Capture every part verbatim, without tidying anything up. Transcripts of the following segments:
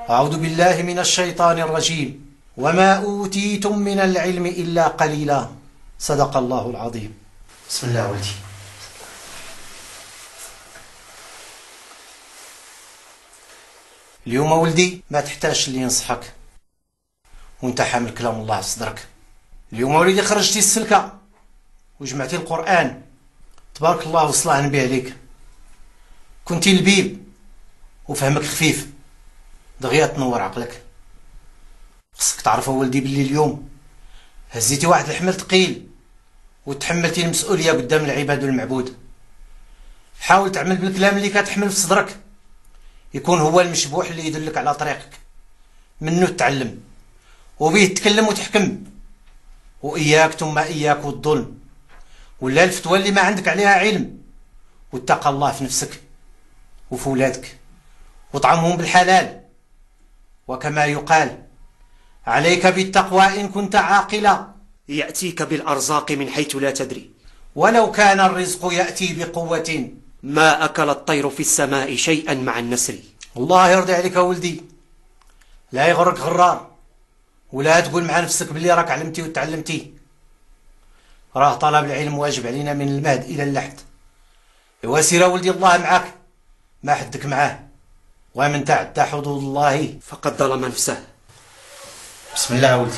أعوذ بالله من الشيطان الرجيم. وما أوتيتم من العلم إلا قليلا. صدق الله العظيم. بسم الله ولدي. اليوم ولدي ما تحتاجش اللي ينصحك وانت حامل كلام الله في صدرك. اليوم ولدي خرجتي السلكة وجمعتي القرآن، تبارك الله وصلاه النبي عليك. كنتي لبيب وفهمك خفيف، دغيا تنور عقلك. خصك تعرف ولدي باللي اليوم هزيتي واحد الحمل ثقيل وتحملتي المسؤولية قدام العباد والمعبود. حاول تعمل بالكلام اللي كتحمل في صدرك، يكون هو المشبوح اللي يدلك على طريقك، منه تتعلم وبيه تتكلم وتحكم. وإياك ثم إياك والظلم ولا الفتوى اللي ما عندك عليها علم. واتقى الله في نفسك وفي ولادك وطعمهم بالحلال. وكما يقال عليك بالتقوى إن كنت عاقلا. يأتيك بالأرزاق من حيث لا تدري، ولو كان الرزق يأتي بقوة ما أكل الطير في السماء شيئا مع النسر. الله يرضي عليك ولدي، لا يغرك غرار ولا تقول مع نفسك بلي راك علمتي وتعلمتي. راه طلب العلم واجب علينا من المهد إلى اللحد. إوا سير ولدي الله معاك، ما حدك معاه. ومن تعدى حدود الله فقد ظلم نفسه. بسم الله ولدي.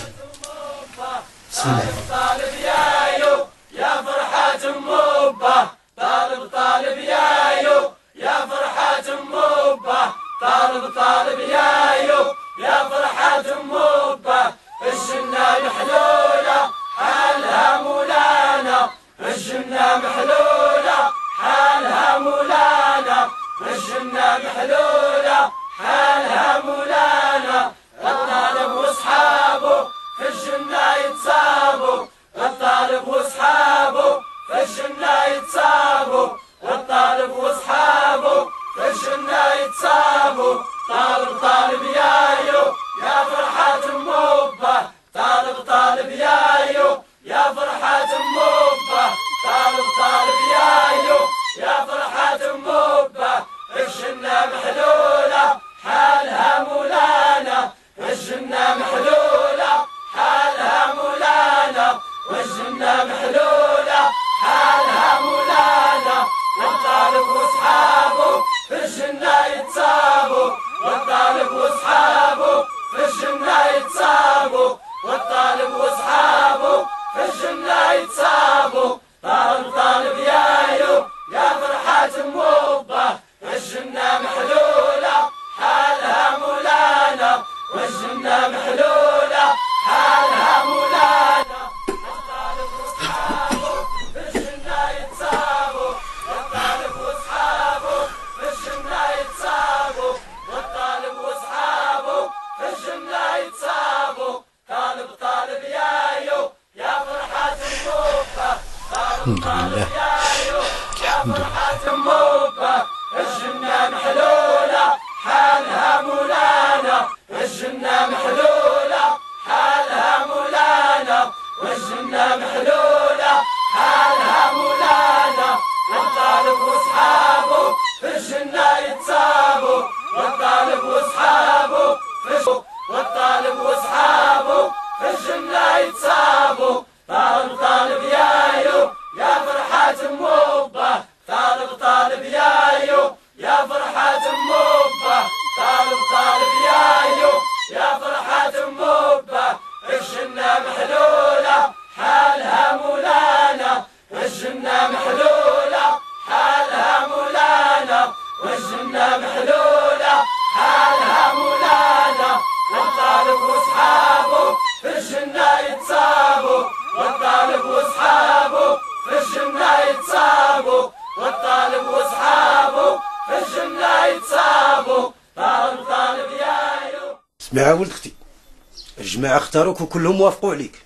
بسم الله. طالب يايو يا فرحة مبة، طالب طالب يايو يا فرحة مبة، طالب طالب يايو يا فرحة مبة. الجنة محلولة حالها مولانا، الجنة محلولة حالها مولانا، الجنة محلولة حالها مولانا. الطالب واصحابه في الجنة يتصابوا، الطالب واصحابه في الجنة يتصابوا، الطالب واصحابه في الجنة يتصابوا. طالب طالب يايو يا فرحة مبة، طالب طالب يايو يا فرحة مبة، طالب طالب يايو يا فرحة مبة. الجنة محلولة حالها مولانا، الجنة محلولة حالها مولانا، والجنة محلولة حالها مولانا. والطالب واصحابه في الجنة يتصابوا، والطالب واصحابه في الجنة يتصابوا، والطالب واصحابه في الجنة يتصابوا. طالب طالب يايو يا فرحة مبة، الجنة محلولة حالها مولانا، والجنة محلولة حالها مولانا. والطالب واصحابه في الجنة يتصابوا، والطالب واصحابه في الجنة يتصابوا، والطالب واصحابه في الجنة يتصابوا. طالب طالب يايو يا فرحة مبة، طالب طالب يايو يا فرحة مبة. الجنة محلولة حالها مولانا، الجنة محلولة حالها مولانا، والجنة محلولة حالها مولانا. والطالب واصحابه في الجنة يتصابوا، والطالب واصحابه في والطالب واصحابه في الجنة يتصابوا. طالب طالب يايو يا فرحة مبة، طالب طالب يايو يا فرحة مبة، طالب طالب يايو يا فرحة مبة. الجنة محلولة حالها مولانا، الجنة محلولة حالها مولانا، والجنة محلولة حالها مولانا. والطالب واصحابه في الجنة يتصابوا، والطالب واصحابه في الجنة يتصابوا، والطالب واصحابه في الجنة يتصابوا. طالب طالب يايو. اسمع ولد اختي، الجماعة اختاروك وكلهم وافقوا عليك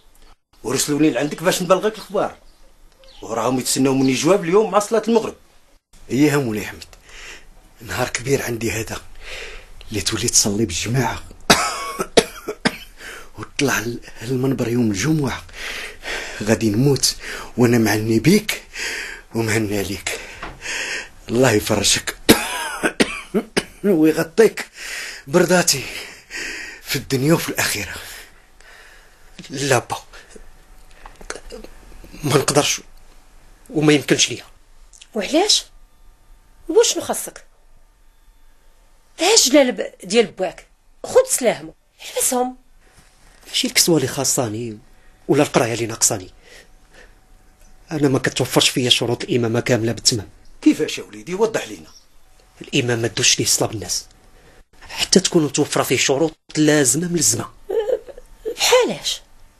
ورسلوني لعندك باش نبلغك الاخبار، وراهم يتسناو مني جواب اليوم مع صلاة المغرب. اييه مولاي احمد، نهار كبير عندي هذا اللي تولي تصلي بالجماعة وتطلع المنبر يوم الجمعة. غادي نموت وانا معني بيك ومهنا عليك. الله يفرجك ويغطيك برضاتي في الدنيا وفي الآخرة. لا با، ما نقدرش وما يمكنش ليا. وعلاش؟ وشنو خاصك؟ هاج جلالب ديال باك خذ سلاهمو لبسهم. ماشي الكسوة اللي خاصاني ولا القرايه اللي ناقصاني، انا ما كتوفرش فيا شروط الامامه كامله بالتمام. كيفاش يا وليدي؟ وضح لينا. الامام ما دوش ليه صلاب الناس حتى تكون متوفره فيه شروط لازمه ملزمه. بحالاش؟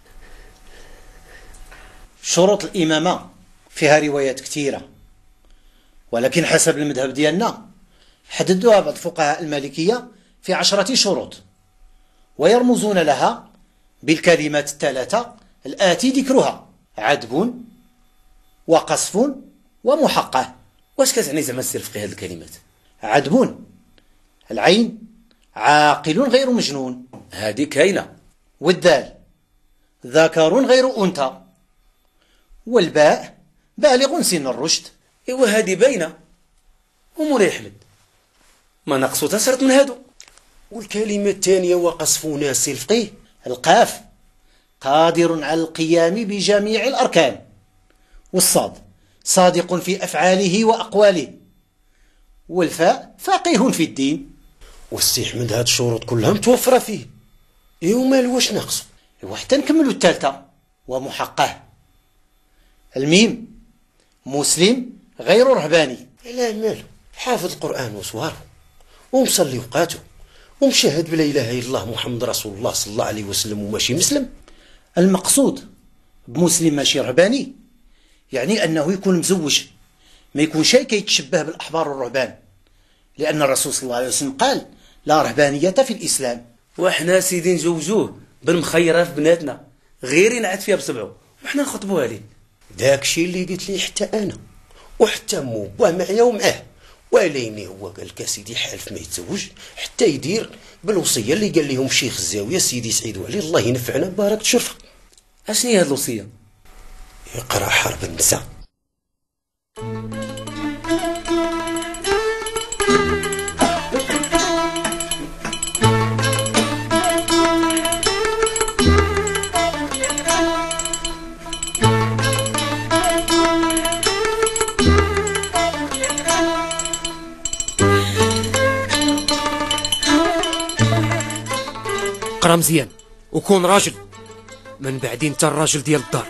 شروط الإمامة فيها روايات كثيرة، ولكن حسب المذهب ديالنا حددوها بعض الفقهاء المالكية في عشرة شروط، ويرمزون لها بالكلمات الثلاثة الآتي ذكرها: عدب وقصف ومحقة. واش كتعني زعما السير في هذه الكلمات؟ عدب العين عاقل غير مجنون، هذه كاينه. والدال ذكر غير أنثى، والباء بالغ سن الرشد. ايوا هذه باينه. ومولاي احمد ما نقصو تسرت من هادو. والكلمه الثانيه وقصف ناس الفقيه. القاف قادر على القيام بجميع الأركان، والصاد صادق في أفعاله وأقواله، والفاء فقيه في الدين. والسي احمد هاد الشروط كلها متوفره فيه، ايوا مال واش ناقص؟ وحتى نكملوا الثالثة ومحقه. الميم مسلم غير رهباني. لا مالو، حافظ القران وصواره ومصلي وقاته ومشهد بلا اله الا الله محمد رسول الله صلى الله عليه وسلم وماشي مسلم. المقصود بمسلم ماشي رهباني يعني أنه يكون مزوج، ما يكون شيء كيتشبه بالأحبار والرهبان، لأن الرسول صلى الله عليه وسلم قال: لا رهبانية في الإسلام. وحنا سيدي نزوجوه بالمخيره في بناتنا، غير ينعت فيها بسبعه وحنا نخطبوها ليه. داكشي اللي قلت لي حتى انا وحتى مو باه معايا ومعاه، وليني هو قال لك سيدي حالف ما يتزوج حتى يدير بالوصيه اللي قال لهم شيخ الزاويه سيدي سعيد وعلي الله ينفعنا بارك تشرف. اشني هي هاد الوصيه؟ يقرا حرب النساء. قرا مزيان وكون راجل، من بعدين انت الراجل ديال الدار.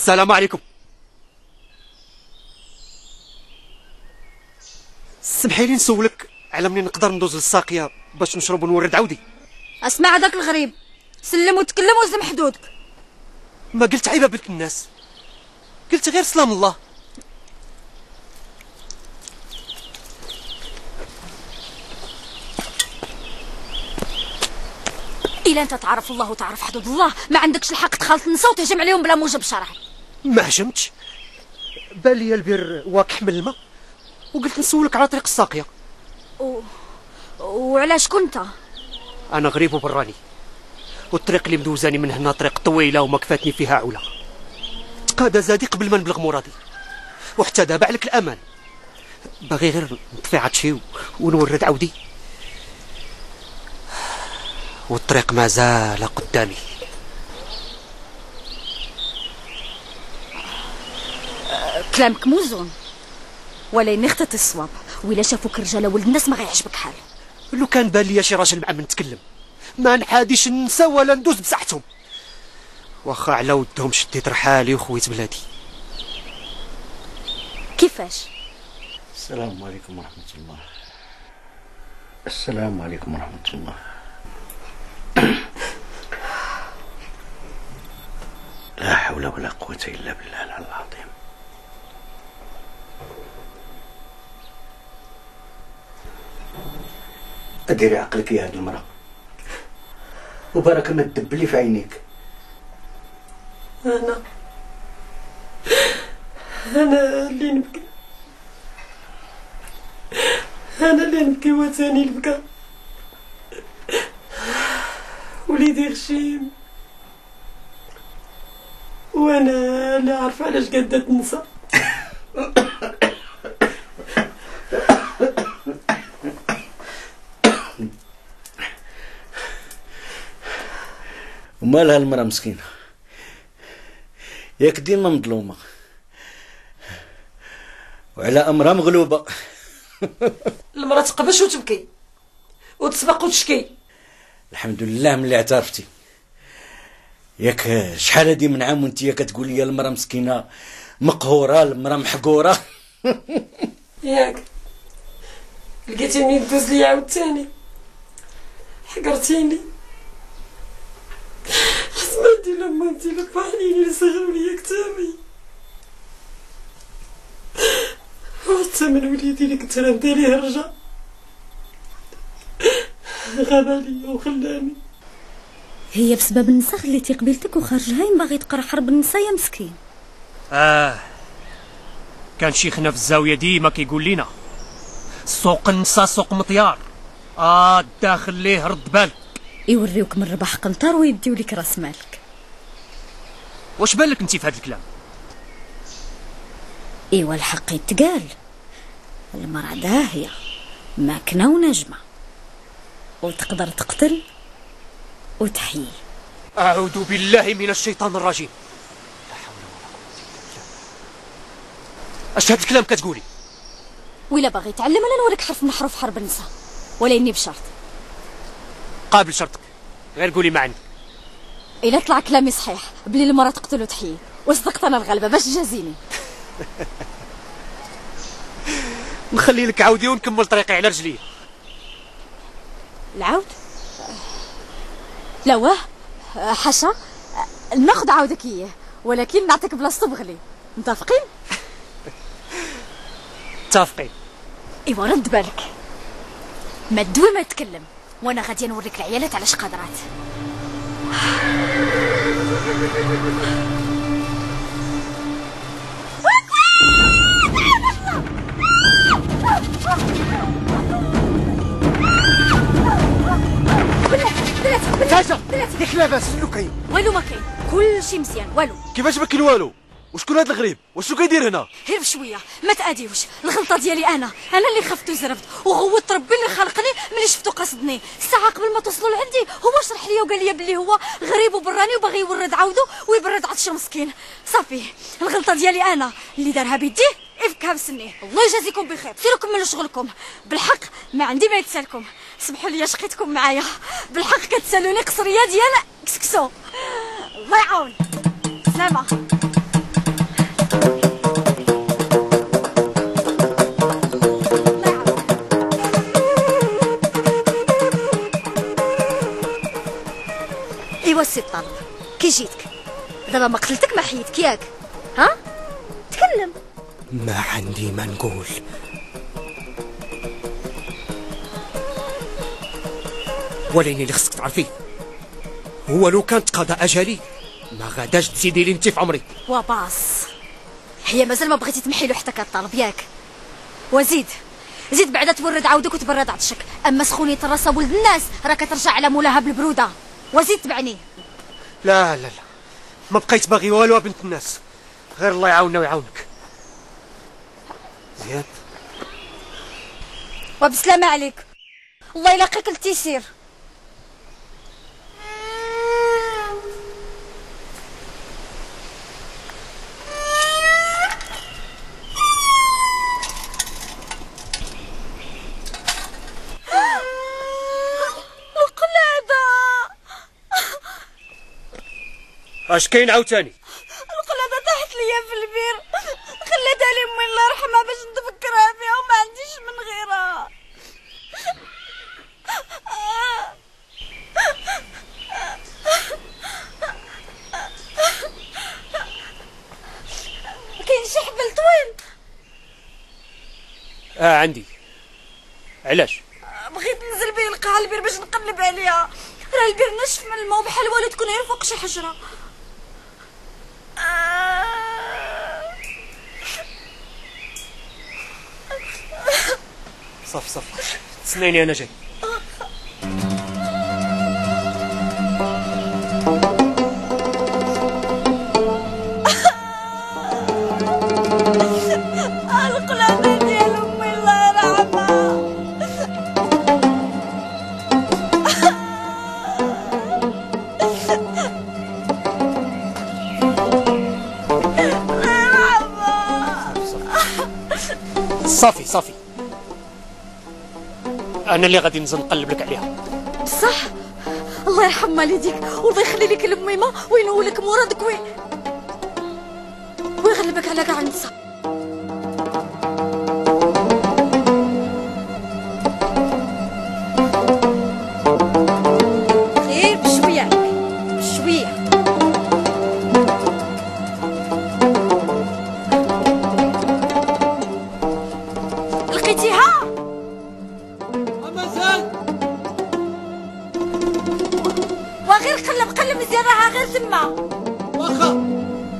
السلام عليكم. سمحي لي نسولك على منين نقدر ندوز للساقيه باش نشرب ونورد عودي. اسمع هذاك الغريب، سلم وتكلم وزم حدودك. ما قلت عيبه بنت الناس، قلت غير سلام الله. إلا أنت تعرف الله وتعرف حدود الله ما عندكش الحق تخالط النساء وتهجم عليهم بلا موجب شرعي. ما هجمتش، بان لي البير واقح من الماء وقلت نسولك على طريق الساقيه. و... وعلاش كنت؟ انا غريب وبراني، والطريق اللي مدوزاني من هنا طريق طويله وما كفاتني فيها عوله. تقادى زادي قبل ما نبلغ مرادي، وحتى دابا عليك الامان. باغي غير نطفي عطشي ونورد عودي، والطريق ما زال قدامي. أه كلامك موزون، ولكن اختت الصواب. وإلا شافوك رجاله ولد الناس ما غيعجبك حال. لو كان بان ليا شي راجل مع من نتكلم ما نحاديش النسا ولا ندوز بساحتهم، واخا على ودهم شديت رحالي وخويت بلادي. كيفاش؟ السلام عليكم ورحمة الله. السلام عليكم ورحمة الله. لا حول ولا قوة إلا بالله العلي العظيم. أديري عقلك يا هاد المرأة، وبارك ما تدبلي في عينيك. أنا أنا اللي نبكي، أنا اللي نبكي وثاني البكا. وليدي غشيم وانا لا عارفه علاش قاعده تنسى. ومالها المرأة مسكينة، ياك ديما مظلومة وعلى أمرها مغلوبة. المرأة تقبش وتبكي وتسبق وتشكي. الحمد لله ملي اعترفتي. ياك شحال هادي من عام وانتيا كتقول لي المرأة مسكينة مقهورة، المرأة محقورة. ياك لقيتيني ندوز ليا عاوتاني، حقرتيني. سمعتي لما انتي لفحنيني لصغروا ليا كتابي، وحتى من وليدي اللي كنت رافده ليه الرجا غاب عليا وخلاني. هي بسبب النساء خليتي قبيلتك وخارج هايم باغي تقرا حرب النساء يا مسكين. اه كان شيخنا في الزاويه ديما كيقول لينا سوق النساء سوق مطيار، اه داخل ليه رد بالك. يوريوك من ربح قنطار ويديو لك راس مالك. واش بالك انت في هذا الكلام؟ ايوا الحق يتقال، المرأة داهية ماكنة ونجمة، وتقدر تقتل وتحيي. أعوذ بالله من الشيطان الرجيم. لا حول ولا قوة إلا بالله. اش هاد الكلام كتقولي؟ وإلا باغي تعلم انا نوريك حرف من حروف حرب النساء، ولكني بشرط. قابل شرطك، غير قولي ما عندك. إلا طلع كلامي صحيح بلي المرأة تقتل وتحيي، وصدقت انا الغلبة باش تجازيني. نخلي لك عودي ونكمل طريقي على رجلي. العود؟ لا واه حاشا، ناخذ عودك اياه ولكن نعطيك بلاصتو بغلي. متفقين؟ متفقين. ايوا رد بالك، ما تدوي ما تكلم، وانا غادي نوريك العيالات علاش قادرات. تعجب ياك لاباس شنو كاين؟ والو ما كاين، كلشي مزيان والو. كيفاش ما كاين والو؟ وشكون هذا الغريب؟ وشنو كيدير هنا؟ غير بشويه ما تاديوش، الغلطه ديالي انا انا اللي خفت وزربت وغوت ربي اللي خلقني ملي شفتو قصدني. الساعه قبل ما توصلوا لعندي هو شرح لي وقال لي بلي هو غريب وبراني وباغي يورد عودو ويبرد عطشو مسكين. صافي الغلطه ديالي انا اللي دارها بيديه يفكها بسنيه. الله يجازيكم بخير، سيروا كملوا شغلكم. بالحق ما عندي ما يتسالكم، سمحوا لي شقيتكم معايا. بالحق كتسالوني قصريه ديال كسكسو. الله يعاون. سلامه. ايوا السي الطالب كي جيتك دابا ما قتلتك ما حيدك ياك ها تكلم. ما عندي ما نقول. ولكن اللي خصك تعرفيه هو لو كانت قضاء اجلي ما غاداش تزيدي لي انت في عمري. وباص هي مازال ما بغيتي تمحي له حتى كطالب ياك. وزيد زيد بعدا تورد عودك وتبرد عطشك، اما سخونيه الراس ولد الناس راه كترجع على مولاها بالبروده. وزيد تبعني. لا لا لا ما بقيت باغي والو بنت الناس، غير الله يعاوننا ويعاونك. زياد وبسلامة عليك، الله يلاقيك التيسير. اش كاين عاوتاني؟ القلادة طاحت ليا في البير، خليتها لي امي الله يرحمها باش نتفكرها فيها وما عنديش من غيرها. كاين شي حبل طويل؟ اه عندي. علاش؟ بغيت ننزل بيه نلقاها البير باش نقلب عليها، راه البير نشف من الماء بحال والو تكون غير فوق شي حجره. صافي صافي تسنيني انا جاي. القلادة ديال امي الله يرحمها. صافي صافي انا اللي غادي ننزل نقلب لك عليها. بصح الله يرحم والديك والله يخلي لك الميمه وينولك مرادك وي ويغلبك على كاع النساء. غير بشويه بشويه. لقيتيها؟ وغير قلب قلب مزيان راها غير تما. واخا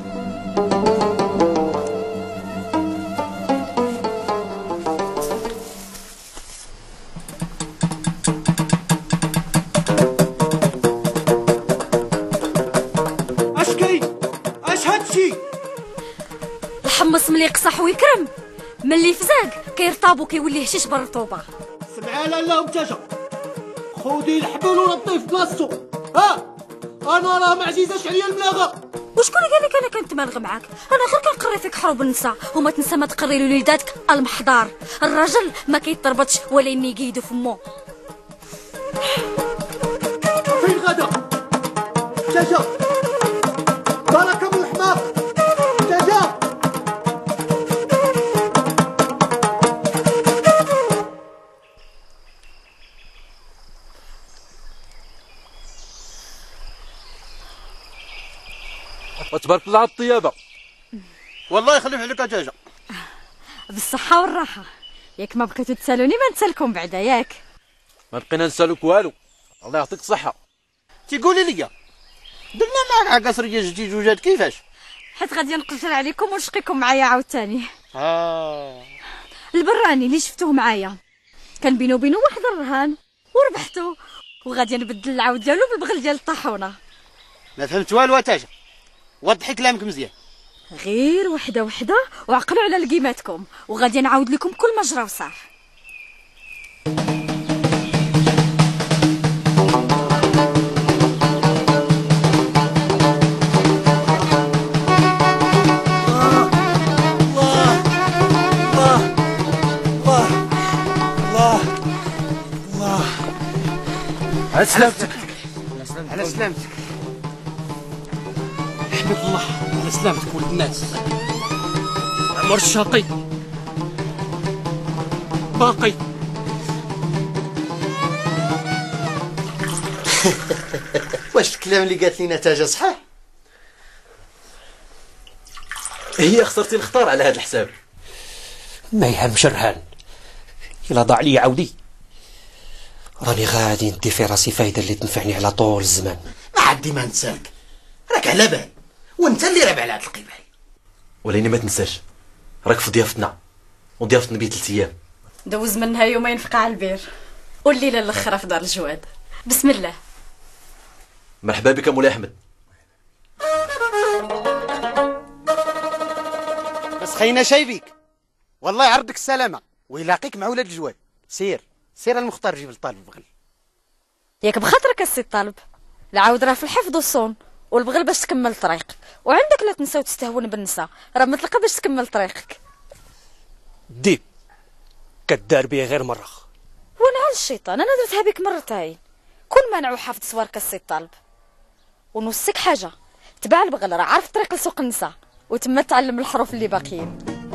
اش كاين؟ اش هادشي؟ الحمص ملي يقصح ويكرم ملي فزاق كيرطاب وكيولي هشيش بالرطوبه. سمعي لاله متاجه، خودي الحبل ونطيه في بلاصتو. ها انا راه ما عزيزاش عليا الملاغه. وشكون قال لك انا كنت مالغ معاك؟ انا غير كنقري فيك حروب النساء، وما تنسى ما تقري لوليداتك المحضار. الراجل ما كيتربطش ولا يني يدو فمو. فين غدا؟ متاجه بركه من الحماق. متاجه وتبارك الله على الطيابه. والله يخلف عليك دجاجه. بالصحه والراحه، ياك ما بقيتو تسالوني ما نسالكم بعدا ياك. ما بقينا نسالوك والو، الله يعطيك الصحه. تيقولي لي درنا معاك عقاصريه جديد وجات كيفاش؟ حيت غادي نقلشر عليكم ونشقيكم معايا عاوتاني. اه البراني اللي شفتوه معايا كان بينو وبينو واحد الرهان وربحتو، وغادي نبدل العود ديالو بالبغل ديال الطاحونه. ما فهمت والو تاجه، وضحي كلامك مزيان. غير وحده وحده وعقلوا على لقيماتكم، وغادي نعاود لكم كل ما جرى وصح. على سلامتك. على سلامتك. حمد الله على سلامتك ولد الناس. عمر الشاقي باقي. واش الكلام اللي قالت لي نتاجه صحيح؟ هي خسرتي الخطار على هذا الحساب. ما يهمش رهان، إلا ضاع لي عودي راني غادي ندي في راسي فايدة اللي تنفعني على طول الزمان. ما عندي ما نسالك، راك على بال وانت اللي رابع على هاد القبال. وليني ما تنساش راك في ضيافتنا وضيافة نبي ثلاث ايام. دوز منها يومين في قاع البير والليله الاخرى في دار الجواد. بسم الله. مرحبا بك مولاي احمد. بس خينا شايفيك، والله يعرضك السلامه ويلاقيك مع ولاد الجواد. سير سير المختار جيب الطالب بغل. ياك بخاطرك السي الطالب، العاود راه في الحفظ والصون والبغل باش تكمل طريقك، وعندك لا تنساو تستهون بالنساء، راه مطلقه باش تكمل طريقك. ديب كدار بيا غير مره، ونعل الشيطان انا درتها بك مرتين. كون مانع وحافظ صوارك السي الطالب، ونوصيك حاجه، تبع البغل راه عارف طريق لسوق النساء وتما تعلم الحروف اللي باقيين.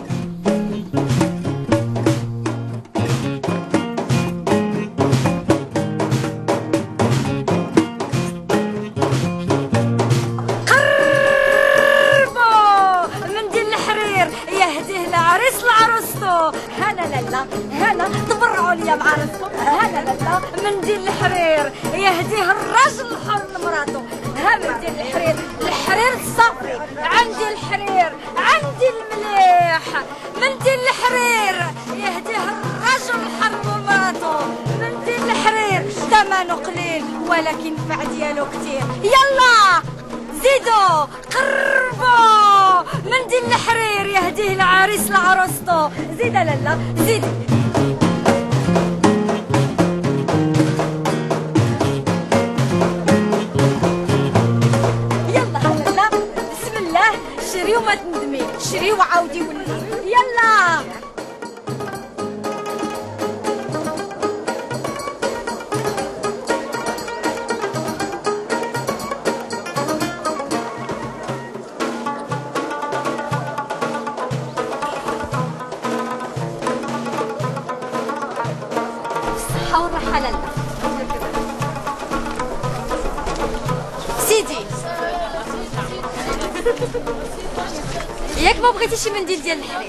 هلا لالا هلا تبرعوا لي مع راسكم. هلا لالا منديل الحرير يهديه الراجل الحر لمراته. ها منديل الحرير، الحرير الصافي عندي، الحرير عندي المليح. منديل الحرير يهديه الراجل الحر لمراته. منديل الحرير ثمنه قليل ولكن فع ديالو كتير. يلا زيدوا قربوا. منديل الحرير يهديه العريس لعروسته. زيد لالا زيد. يلا لالا بسم الله، شري وما تندمي، شري وعاودي ولي. يلا والراحة لالا. سيدي ياك ما بغيتي شي منديل ديال الحرير؟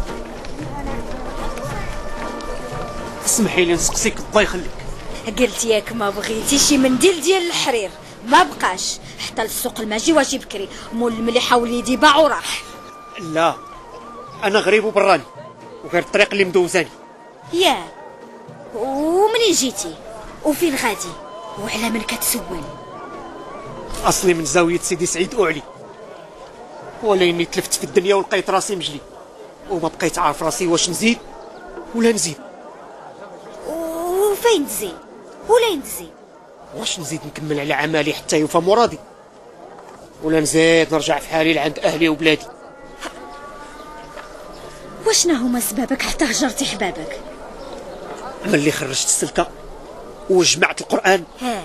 اسمحي لي نسقسيك الله يخليك. قلت ياك ما بغيتي شي منديل ديال الحرير ما بقاش حتى للسوق الماجي واجي بكري، مول المليحه وليدي باع وراح. لا انا غريب وبراني وغير الطريق اللي مدوزاني. يا ومنين جيتي وفين غادي وعلى من كتسول؟ اصلي من زاويه سيدي سعيد اعلي، ولاني تلفت في الدنيا ولقيت راسي مجلي وما بقيت عارف راسي واش نزيد ولا نزيد. وفين تزيد ولا تزيد؟ واش نزيد نكمل على عمالي حتى يوفى مرادي، ولا نزيد نرجع في حالي لعند اهلي وبلادي؟ واشنا هما سبابك حتى هجرتي حبابك؟ ملي خرجت السلكه وجمعت القران ها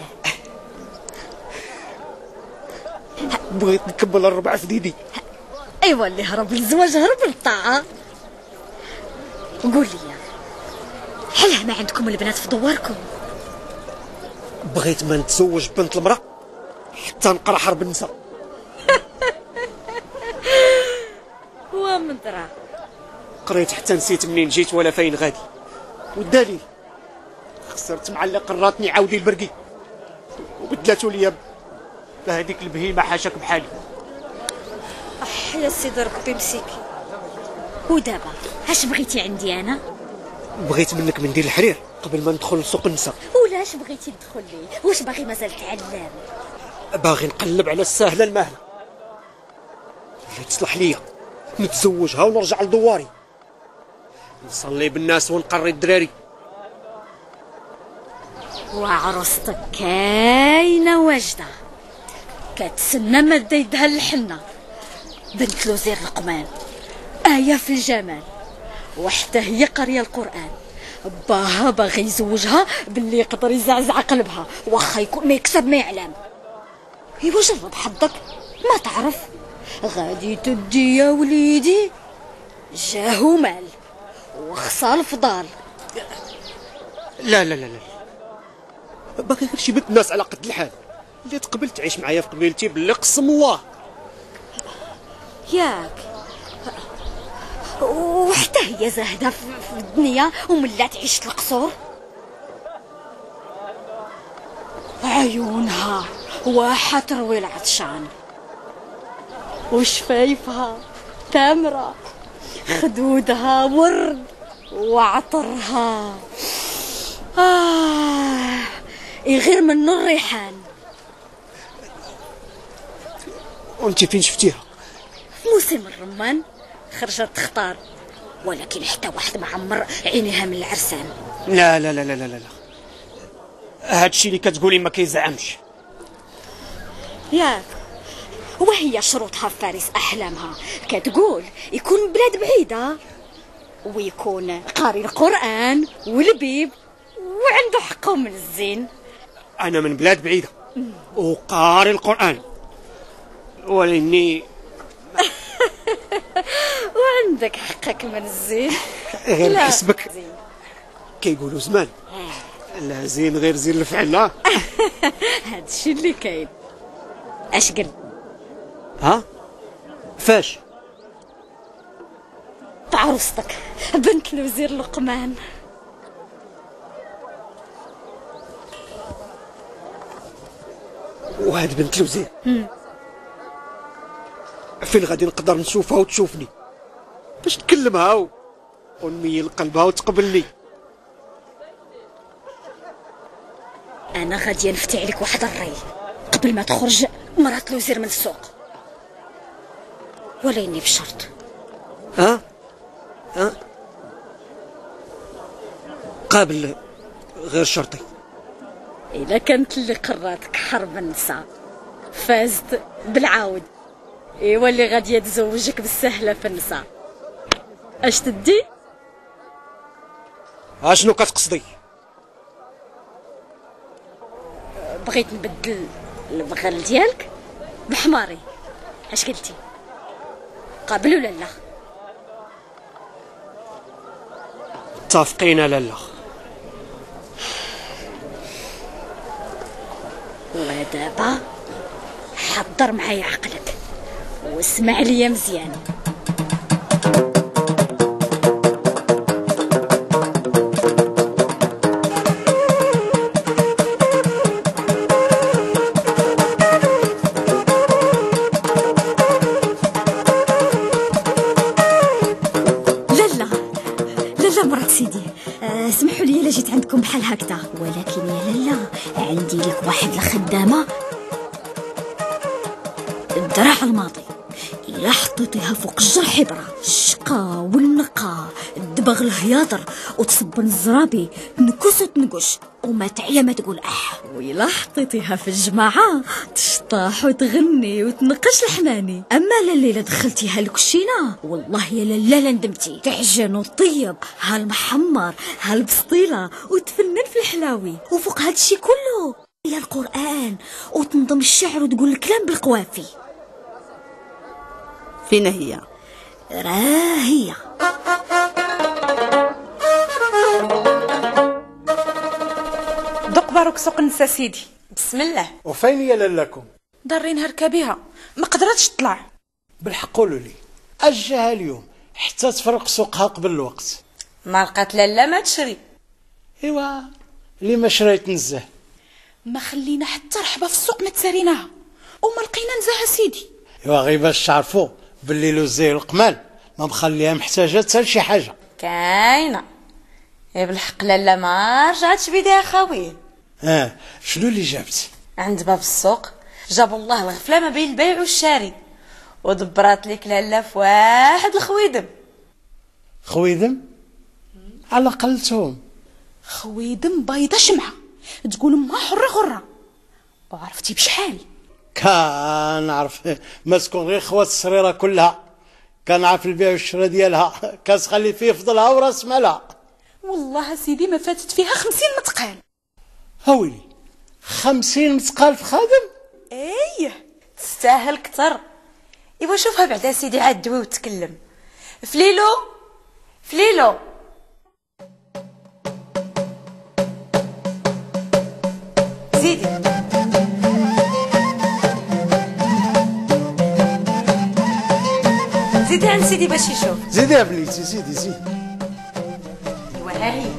بغيت نكمل الربع في ديدي. ايوا اللي هرب للزواج هرب للطاعه. قول لي حلها ما عندكم البنات في دواركم؟ بغيت ما نتزوج بنت المراه حتى نقرا حرب النساء. ومدرا قريت حتى نسيت منين جيت ولا فين غادي، والدليل خسرت معلق قراتني عاودي البرقي وبدلاتو ليا بهذيك البهيمه حاشاك بحالي. اح يا سيدي ربي مسيكي. ودابا اش بغيتي عندي انا؟ بغيت منك منديل الحرير قبل ما ندخل لسوق النساء. ولاش بغيتي تدخل لي؟ واش باغي مازال تعلم؟ باغي نقلب على الساهله الماهله اللي تصلح ليا، نتزوجها ونرجع لدواري، نصلي بالناس ونقري الدراري. وعروستك كاينه واجده كتسنى ماده يدها الحنه، بنت لوزير لقمان، آية في الجمال، وحتى هي قاريه القرآن. باها باغي يزوجها باللي يقدر يزعزع قلبها واخا يكون ما يكسب ما يعلم. ايوا جرب حظك ما تعرف غادي تدي يا وليدي جاهو مال وخصى الفضال. لا لا لا لا باقي غير شي بنت ناس على قد الحال اللي تقبل تعيش معايا في قبيلتي باللي قسم الله. ياك وحتى هي زاهده في الدنيا وملا تعيش القصور. عيونها واحة تروي العطشان وشفايفها تامرة، خدودها ورد وعطرها آه يغير منه الريحان. وانت فين شفتيها؟ في موسم الرمان خرجت تختار، ولكن حتى واحد ما عمر عينيها من العرسان. لا لا لا لا لا لا هادشي اللي كتقولي ما كيزعمش. ياك وهي شروطها فارس احلامها، كتقول يكون بلاد بعيده ويكون قاري القران والبيب وعنده حقه من الزين. انا من بلاد بعيده وقاري القران ولاني وعندك حقك من الزين. غير حسبك كيقولوا زمان لا زين غير زين الفعل. لا هادشي اللي كاين. اش قلت؟ ها فاش؟ عروستك بنت الوزير لقمان. وهاد بنت الوزير فين غادي نقدر نشوفها وتشوفني باش نكلمها و... ونميل قلبها وتقبلني؟ انا غادي نفتح لك واحد الري قبل ما تخرج مرات الوزير من السوق، وليني بشرط. ها ها قابل غير شرطي. اذا كانت اللي قراتك حرب النساء فازت بالعاود، ايوا اللي غادي تزوجك بالسهله في النساء. اش تدي؟ اشنو كتقصدي؟ بغيت نبدل البغال ديالك بحماري. اش قلتي؟ قابل ولا لا؟ متفقين لالا. ودابا حضر معايا عقلك واسمع ليا مزيان. اسمحوا لي الا جيت عندكم بحال هكذا، ولكن يا لالا عندي لك واحد الخدامه الدرع الماضي، الا حطيتيها فوق الجر حبره الشقا والنقا الدبغ الهياضر وتصبن الزرابي تنكس وتنقش وما تعيا ما تقول اح، وإلا حطيتيها في الجماعه تشطاح وتغني وتنقش الحماني. اما الليله دخلتيها الكشينه والله يا لالا لا ندمتي، تعجن وطيب هالمحمر هالبسطيله وتفنن في الحلاوي، وفوق هادشي كله يا القران وتنظم الشعر وتقول الكلام بالقوافي. فين هي؟ راه هي. دق باروك سوق النسا سيدي. بسم الله. وفين هي لالاكم؟ ضارين هركا بها ما قدرتش تطلع. بالحق قولوا لي اجها اليوم حتى تفرق سوقها قبل الوقت. ما لقات لالا ما تشري. ايوا اللي ما شريت نزه. ما خلينا حتى رحبه في السوق ما تساريناها وما لقينا نزاها سيدي. ايوا غير باش تعرفوا باللي الوزير القمال ما مخليها محتاجه حتى لشي حاجه. كاينه يا بالحق لالا ما رجعتش بيديها خاويه. اه شنو اللي جابتي؟ عند باب السوق جاب الله الغفله ما بين البيع والشاري ودبرات لك لالا في واحد الخويدم. خويدم؟ على قلتهم خويدم بيضه شمعه تقول ما حره غره. وعرفتي بشحال؟ كنعرف ما تكون غير خوات السريره كلها، كنعرف البيع والشراء ديالها كتخلي فيه فضلها وراس مالها. والله سيدي ما فاتت فيها خمسين متقال. هاويلي خمسين متقال في خادم؟ ايه تستاهل كتر. ايوا شوفها بعدا سيدي عاد دوي وتكلم. فليلو فليلو زيدي زيدي عند سيدي باش يشوف. زيدي يا بنيتي زيدي زيدي. ايوا ها هي.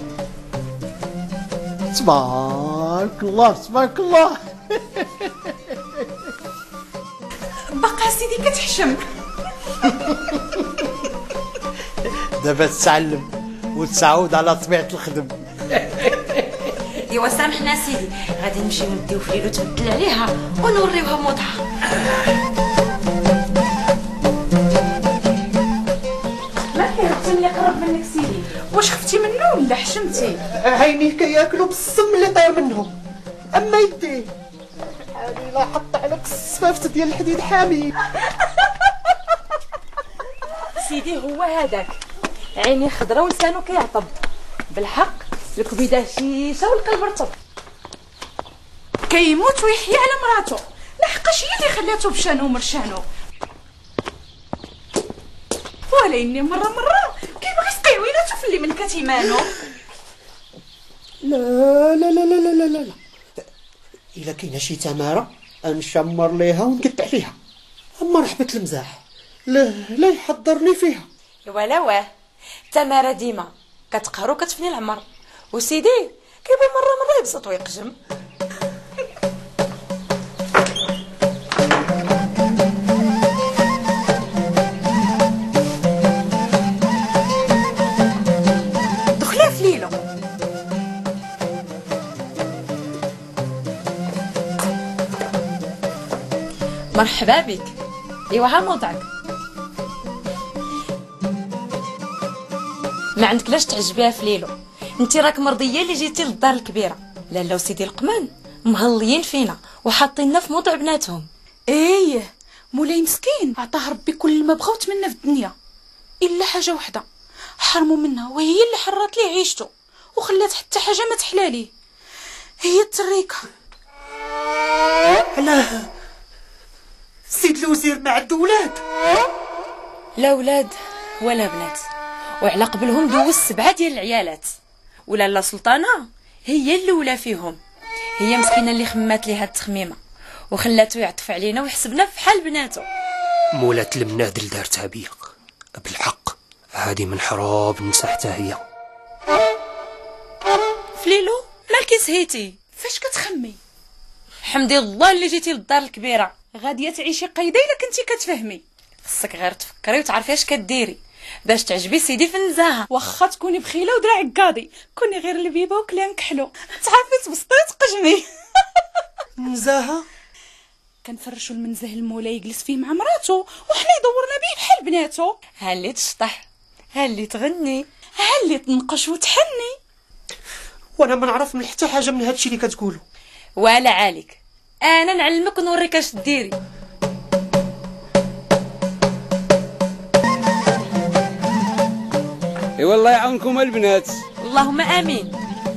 تبارك الله تبارك الله. بقى سيدي كتحشم. دابا تتعلم وتعود على طبيعة الخدم. ايوا سامحنا سيدي، غادي نمشيو نديو فليلو تبدل عليها ونوريوها موضها. ما كيهبط اللي قرب منك سيدي، واش خفتي منه ولا حشمتي؟ عينيه كياكلوا بالسم اللي طاير منهم، اما يديه هادي لا حط عليك الصفافت ديال الحديد حامي. سيدي هو هذاك، عينيه خضرا ولسانه كيعطب، بالحق الكبيده هشيشه والقلب رطب، كيموت ويحيى على مراته، لحقاش هي اللي خلاتو بشانو ومرشانو. ولكن مره مره كيبغي يسقي عويناتو في اللي من كتيمانو. لا لا لا لا لا لا لا، الا كاينه شي تماره نشمر ليها ونقطع ليها، اما رحبه المزاح لا لا يحضرني فيها. ايوا لا واه، تماره ديما كتقهر وكتفني العمر، وسيدي كيبغي مره مره يبسط ويقجم. دخلي فليلو. مرحبا بك. ايوا ها موضعك. ما عندك لاش تعجبيها فليلو، انتي راك مرضيه اللي جيتي للدار الكبيره. لالا وسيدي القمان مهليين فينا وحاطيننا في موضع بناتهم. ايه مولاي مسكين عطاه ربي كل ما بغا وتمنى في الدنيا، الا حاجه وحده حرموا منها، وهي اللي حرات ليه عيشته وخلات حتى حاجه ما تحلاليه، هي التريكه. علاه سيد الوزير ما عنده ولاد؟ لا ولاد ولا بنات، وعلى قبلهم دوز سبعه ديال العيالات، ولالا سلطانه هي الاولى فيهم. هي مسكينه اللي خمات ليها التخميمه وخلاتو يعطف علينا ويحسبنا في حال بناتو. مولات المنادل دارتها بيا بالحق، هادي من حراب نسا حتى هي. فليلو مالكي سهيتي؟ فاش كتخمي؟ حمدي الله اللي جيتي للدار الكبيره. غاديه تعيشي قيده الا كنتي كتفهمي. خصك غير تفكري وتعرفي اش كديري باش تعجبي سيدي في النزاهه. واخا تكوني بخيله ودراعك قاضي، كوني غير لبيبه وكلام كحلو، تعرفي تبسطي وتقجمي. نزاهه كنفرشوا المنزه المولاي يجلس فيه مع مراته، وحنا يدورنا بيه بحال بناتو. ها اللي تشطح، ها اللي تغني، ها اللي تنقش وتحني. وانا ما نعرف من حتى حاجه من هادشي اللي كتقولوا. ولا عليك، انا نعلمك ونوريك اش ديري. اي والله يعاونكم البنات. اللهم امين.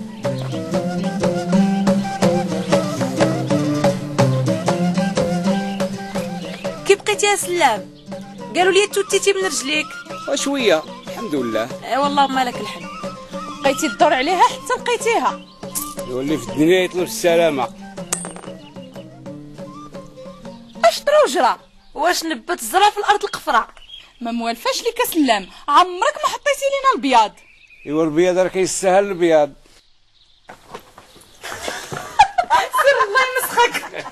كي بقيتي يا سلام؟ قالوا لي توتيتي من رجليك. وشويه الحمد لله. اي والله ما لك الحمد. بقيتي تدور عليها حتى لقيتيها. يولي في الدنيا يطلب السلامه. اش طرا وجرى؟ واش نبت الزرع في الارض القفراء؟ ما موالفاش ليك سلام، عمرك ما حطيتي لينا البياض. ايوا البياض راه كيستاهل البياض. سير الله يمسخك.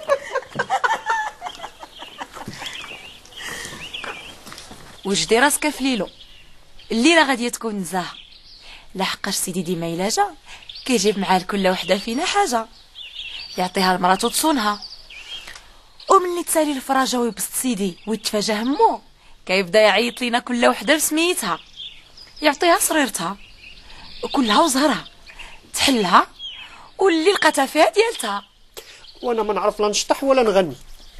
وجدي راسك فليلو، الليله غاديه تكون نزاهه، لحقاش سيدي ديما الا جا كيجيب معاه لكل وحده فينا حاجه يعطيها لمراتو تصونها، وملي تسالي الفراجه ويبسط سيدي ويتفاجا همو كيبدا يعيط لينا كل وحده بسميتها، يعطيها صريرتها وكلها وزهرها تحلها، واللي لقاتها فيها ديالتها. وانا ما نعرف لا نشطح ولا نغني.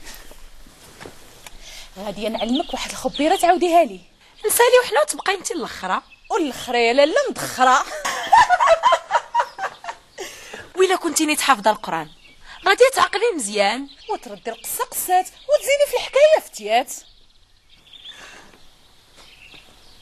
غادي نعلمك واحد الخبيره تعاوديها لي. نسالي وحنا وتبقاي انت الاخرى. والاخرى لا لا مدخره. وإلا كنتي نيت حافظه القران غادي تعقلي مزيان وتردي القصه قصات وتزيدي في الحكايه فتيات.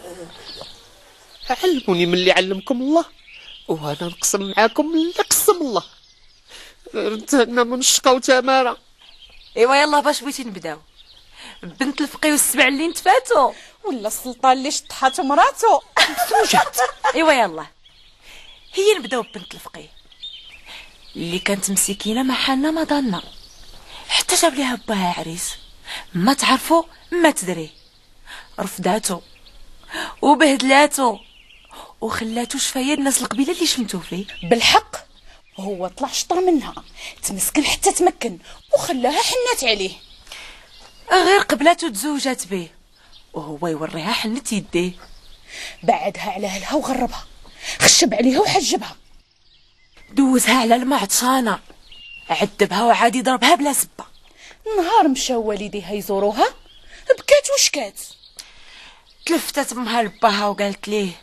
علموني من اللي علمكم الله، وانا نقسم معاكم اللي قسم الله. انتهينا من الشقا وتماره. ايوا يلا باش بغيتي نبداو؟ بنت الفقيه والسبع اللي نتفاتوا، ولا السلطان اللي شطحات مراتو سوجات. ايوا يلا هي نبداو ببنت الفقيه اللي كانت مسكينه مع حنا ما ضنا، حتى جاب ليها باها عريس ما تعرفو ما تدري، رفضاتو وبهدلاتو وخلاتو شفايا الناس القبيله اللي شمتو فيه. بالحق هو طلع شطر منها، تمسكن حتى تمكن وخلاها حنات عليه. غير قبلاتو تزوجات به وهو يوريها حنت يديه. بعدها على اهلها وغربها، خشب عليها وحجبها، دوزها على الماء عطشانه، عذبها وعاد يضربها بلا سبه. نهار مشاو والديها يزوروها بكات وشكات. تلفتت امها لباها وقالت ليه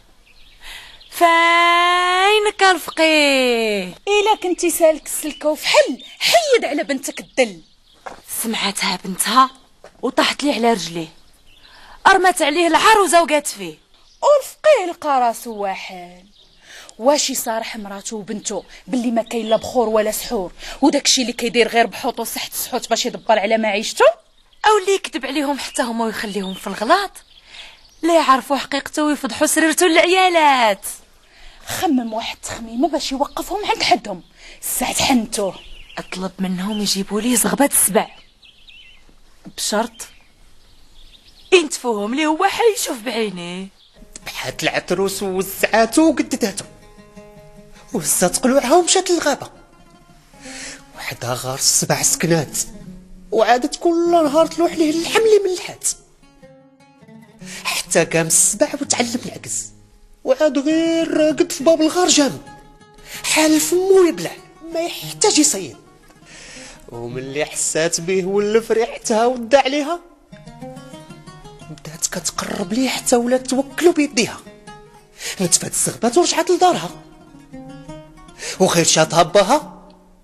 فاينك الفقيه؟ الا كنتي سالك السلكه وفحل حيد على بنتك الدل. سمعتها بنتها وطاحت ليه على رجليه، ارمت عليه العروسه وقات فيه. والفقيه لقى راسو واحد، واش يصارح مراته وبنته باللي ما كاين لا بخور ولا سحور، وداكشي اللي كيدير غير بحوط وسحت سحوت باش يدبر على معيشته، او اللي يكذب عليهم حتى هما ويخليهم في الغلط، لا يعرفوا حقيقته ويفضحوا سريرته للعيالات. خمم واحد تخميمه باش يوقفهم عند حدهم. ساعة حنتوه اطلب منهم يجيبوا لي زغبات السبع بشرط ينتفوهم لي هو حيشوف بعينيه. ذبحات العتروس ووزعاتو وقدداتو وهزات قلوعها ومشات للغابه، وحدها غار السبع سكنات، وعادت كل نهار تلوح ليه اللحم اللي من اللحات، حتى قام السبع وتعلم العكز، وعاد غير راقد في باب الغار جامو حال فمو يبلع ما يحتاج يصيد. وملي حسات به ولف ريحتها ودى عليها، بدات كتقرب ليه حتى ولات توكلو بيديها. نتفات الزغبات ورجعت لدارها، وخير شاتها باها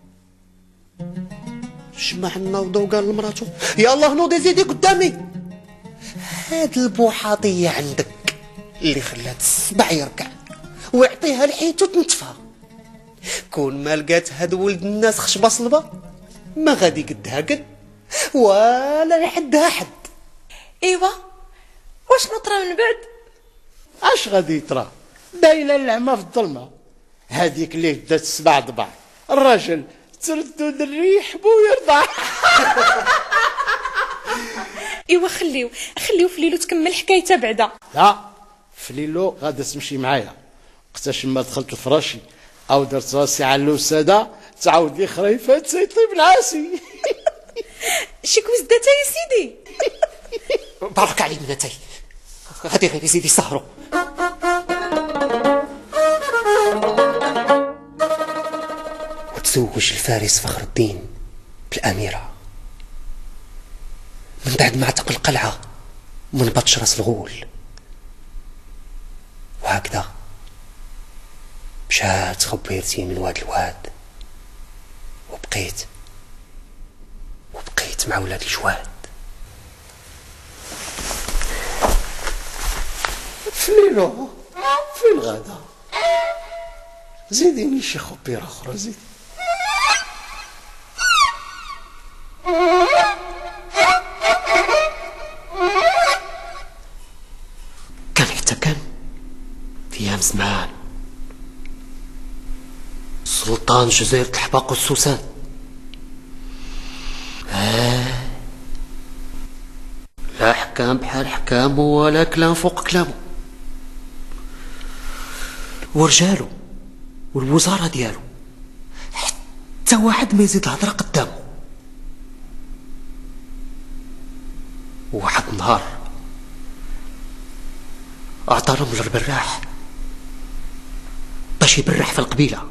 جمع النوضه وقال لمراتو يلا نوضي زيدي قدامي، هاد البوحاطيه عندك اللي خلات السبع يركع ويعطيها لحيتو تنتفى. كون ما لقات هاد ولد الناس خشبه صلبه ما غادي قدها قد ولا يحدها حد. ايوا واش نطرى من بعد؟ اش غادي يطرى؟ باينه العمى في الظلمه. هذيك اللي بدات السبع ضبع، الراجل تردد الريح بو يرضع. ايوا خليو خليو فليلو تكمل حكايتها بعدا. لا فليلو غادا تمشي معايا، وقتاش ما دخلت لفراشي او درت راسي على الوساده تعاود لي خريفات سيطيب العاسي. شكون زدتها يا سيدي؟ بارك عليك بناتي، غادي غير يزيد يسهروا. وتزوج الفارس فخر الدين بالأميرة من بعد ما اعتق القلعة من بطش راس الغول. وهكذا مشات خبيرتي من واد الواد، وبقيت وبقيت مع ولاد الجواد. فليلو فين غادا؟ زيديني شي خبيرة أخرى زيد. كان حتى كان في أيام زمان سلطان جزيرة الحباق والسوسان. آه. لا حكام بحال حكامه ولا كلام فوق كلامه، ورجالو والوزارة ديالو حتى واحد ما يزيد الهضرة قدامه. واحد النهار أعطى رمل البراح باش يبرح في القبيلة.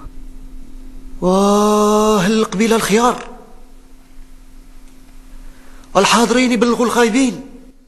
واه القبيلة الخيار الحاضرين يبلغوا الغايبين.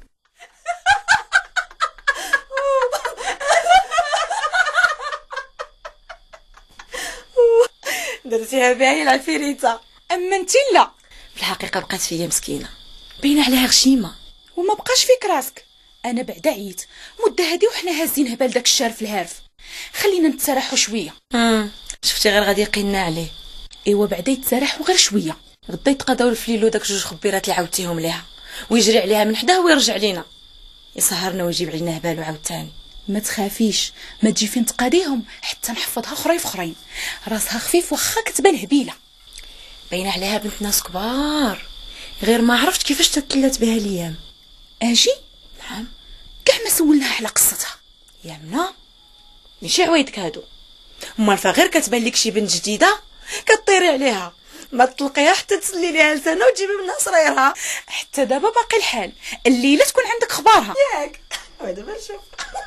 درتيها باهي العفيريته. اما انت لا، في الحقيقه بقات فيا مسكينه باينه عليها غشيمه وما بقاش فيك راسك. انا بعدا عييت مده هادي وحنا هازين هبال داك الشهر في الهارف. خلينا نتسرحوا شويه. امم شفتي غير غادي يقينا عليه. ايوا بعدا يتسرحوا غير شويه، غدا يتقاداو الفليلو داك جوج خبيرات اللي عاودتيهم ليها ويجري عليها من حداه ويرجع لينا يسهرنا ويجيب علينا هبالو عاوتاني. ما تخافيش، ما تجي فين تقاديهم حتى نحفظها خريف خرين. راسها خفيف واخا كتبان هبيله، باينه عليها بنت ناس كبار، غير ما عرفت كيفاش تتلات بها الايام. اجي نعم كاع ما سولناها على قصتها يا منا. ماشي عوايدك هادو، امال فغير كتبان لك شي بنت جديده كطيري عليها ما تطلقيها حتى تسلي ليها لسانه وتجيبي منها صريرها. حتى دابا باقي الحال، الليله تكون عندك خبارها ياك. دابا نشوف.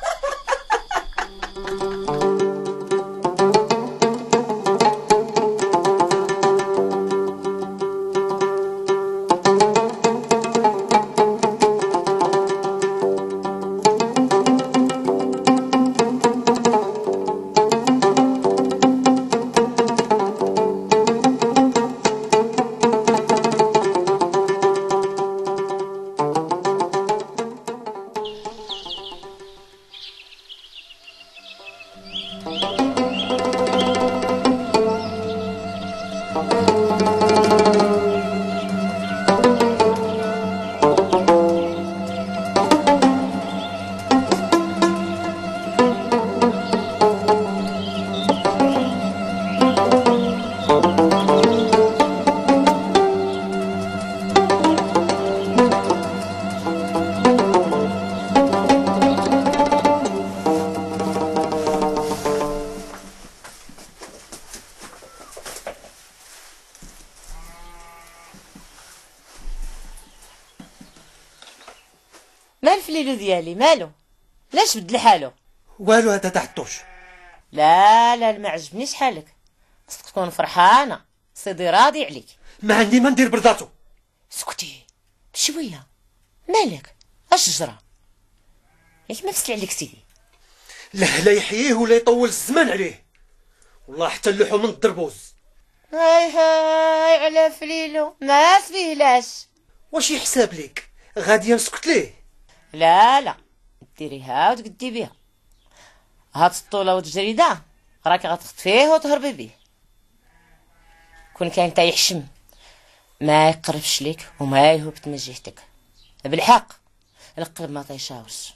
مال الفليلو ديالي مالو؟ لاش بدل حالو؟ والو هذا تاع الطوش. لا لا ما عجبنيش حالك، خصك تكون فرحانه، سيدي راضي عليك. ما عندي ما ندير برضاتو. سكتي بشويه، مالك اش جرى؟ ياك ما فسل عليك سيدي. لا لا يحييه ولا يطول الزمان عليه، والله حتى اللحوم من الدربوز. هاي هاي على فليلو ما فيه لاش. واش يحساب ليك غادي نسكت ليه؟ لا لا ديريها وتقدي بيها. هاد الطوله والجريده راكي غتخطفيه وتهربي بيه. كون كان تا يحشم ما يقربش ليك وما يهبط من جهتك. بالحق القلب ما طيشاوش.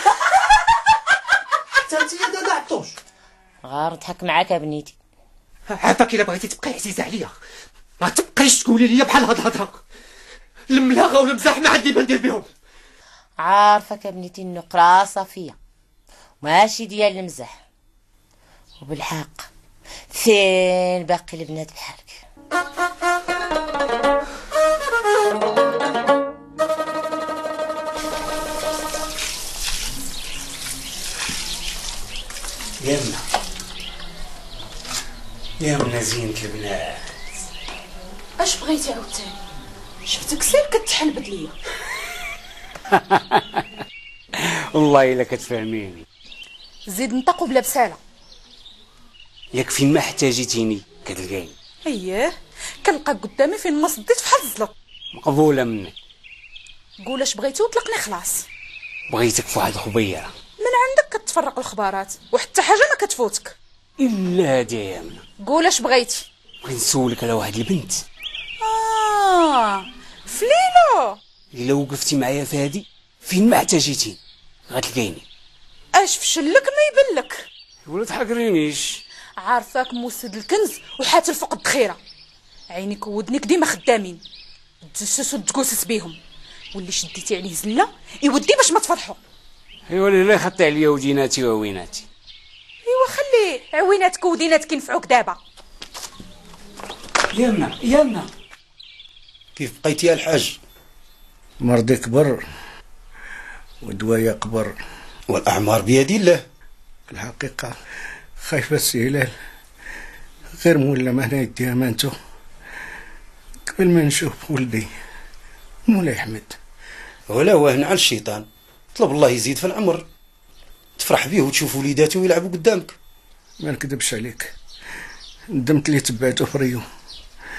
حتى انت يا دادا عطوش غار نضحك معاك بنيتي. عافاك الا بغيتي تبقاي عزيزه عليا ما تبقيش تقولي لي بحال هاد الهضره. الملاغه والمزاح ما عندي ما ندير بهم. عارفك بنيتي انه قرا صافيه ماشي ديال المزاح. وبالحق فين باقي البنات بحالك؟ يا منا يا منا زينة البنات. اش بغيتي عاوتاني؟ شفتك سير كتحلبد ليا. والله الا كتفهميني. زيد نطق بلا بساله. ياك فين ما احتاجيتيني كتلقايني. اييه كنلقاك قدامي فين ما صديت فحال الزلط. مقبوله منك. قول اش بغيتي وطلقني خلاص. بغيتك في واحد الخبيره من عندك كتفرق الخبارات وحتى حاجه ما كتفوتك. الا هادي يا منا. قول اش بغيتي. بغيت نسولك على واحد البنت. اه فليلو. الا وقفتي معايا في هادي فين ما احتاجيتيني غتلقايني. اش فشلك ما يبلك. ولا تحقرينيش. عارفاك موسد الكنز وحاتل فوق الدخيره. عينيك وودنيك ديما خدامين، تجسس وتقوسس بيهم، واللي شديتي عليه زله يودي باش ما تفرحوا. ايوا لا خطي عليا وديناتي وويناتي. ايوا خلي عويناتك وديناتك ينفعوك دابا. يمنا يمنا كيف بقيتي يا الحاج؟ مرضي كبر ودوايا كبر والاعمار بيد الله. الحقيقه خايفه السهلال غير مولا ما هنا يدي امانته قبل ما نشوف ولدي مولاي احمد. ولا واهن على الشيطان، طلب الله يزيد في العمر، تفرح بيه وتشوف وليداته ويلعبوا قدامك. ما نكذبش عليك، ندمت لي تبعته فريو